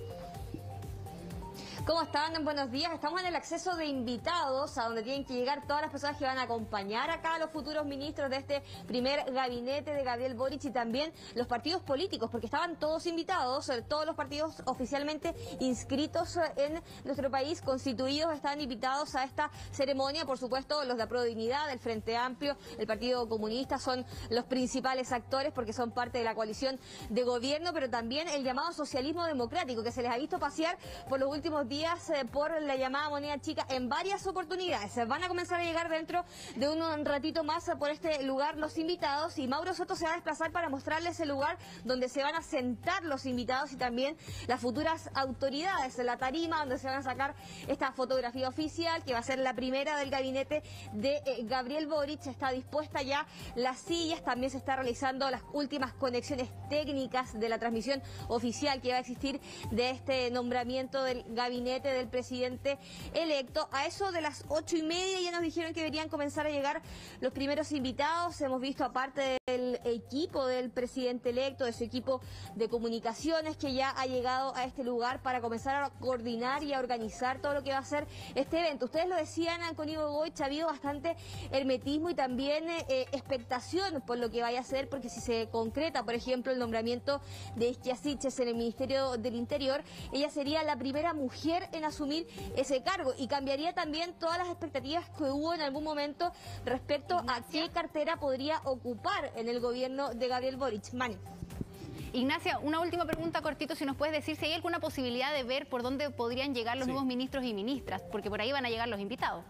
¿Cómo están? Buenos días. Estamos en el acceso de invitados, a donde tienen que llegar todas las personas que van a acompañar acá a los futuros ministros de este primer gabinete de Gabriel Boric, y también los partidos políticos, porque estaban todos invitados, todos los partidos oficialmente inscritos en nuestro país, constituidos, estaban invitados a esta ceremonia. Por supuesto, los de Apruebo Dignidad, el Frente Amplio, el Partido Comunista son los principales actores porque son parte de la coalición de gobierno, pero también el llamado socialismo democrático, que se les ha visto pasear por los últimos días días eh, por la llamada moneda chica en varias oportunidades. Van a comenzar a llegar dentro de un ratito más por este lugar los invitados y Mauro Soto se va a desplazar para mostrarles el lugar donde se van a sentar los invitados y también las futuras autoridades, la tarima donde se van a sacar esta fotografía oficial que va a ser la primera del gabinete de eh, Gabriel Boric. Está dispuesta ya las sillas, también se está realizando las últimas conexiones técnicas de la transmisión oficial que va a existir de este nombramiento del gabinete del presidente electo. A eso de las ocho y media ya nos dijeron que deberían comenzar a llegar los primeros invitados. Hemos visto aparte del equipo del presidente electo, de su equipo de comunicaciones que ya ha llegado a este lugar para comenzar a coordinar y a organizar todo lo que va a ser este evento. Ustedes lo decían con Ivo Goich, ha habido bastante hermetismo y también eh, expectación por lo que vaya a ser, porque si se concreta, por ejemplo, el nombramiento de Isquia Siches en el Ministerio del Interior, ella sería la primera mujer en asumir ese cargo y cambiaría también todas las expectativas que hubo en algún momento respecto a qué cartera podría ocupar en el gobierno de Gabriel Boric. Mani. Ignacia, una última pregunta cortito, si nos puedes decir si hay alguna posibilidad de ver por dónde podrían llegar los sí. nuevos ministros y ministras, porque por ahí van a llegar los invitados.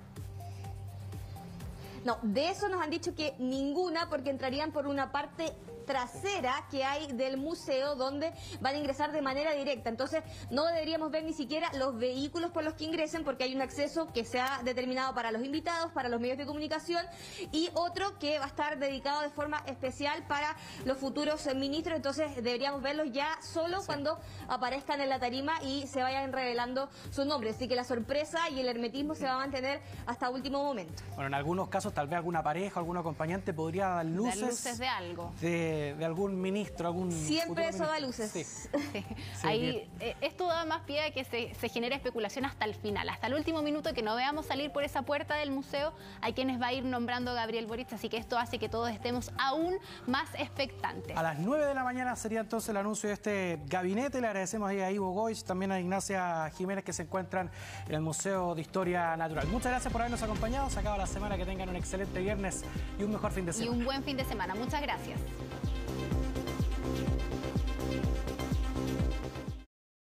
No, de eso nos han dicho que ninguna, porque entrarían por una parte trasera que hay del museo donde van a ingresar de manera directa. Entonces no deberíamos ver ni siquiera los vehículos por los que ingresen, porque hay un acceso que se ha determinado para los invitados, para los medios de comunicación, y otro que va a estar dedicado de forma especial para los futuros ministros. Entonces deberíamos verlos ya solo sí. cuando aparezcan en la tarima y se vayan revelando sus nombres. Así que la sorpresa y el hermetismo se va a mantener hasta último momento. Bueno, en algunos casos tal vez alguna pareja, algún acompañante podría dar luces, dar luces de algo. De de algún ministro, algún... Siempre eso ministro. Da luces. Sí. Sí. Ahí, eh, esto da más pie a que se, se genere especulación hasta el final, hasta el último minuto, que no veamos salir por esa puerta del museo a quienes va a ir nombrando Gabriel Boric, así que esto hace que todos estemos aún más expectantes. A las nueve de la mañana sería entonces el anuncio de este gabinete. Le agradecemos ahí a Ivo Goich, también a Ignacia Jiménez, que se encuentran en el Museo de Historia Natural. Muchas gracias por habernos acompañado. Se acaba la semana, que tengan un excelente viernes y un mejor fin de semana. Y un buen fin de semana. Muchas gracias.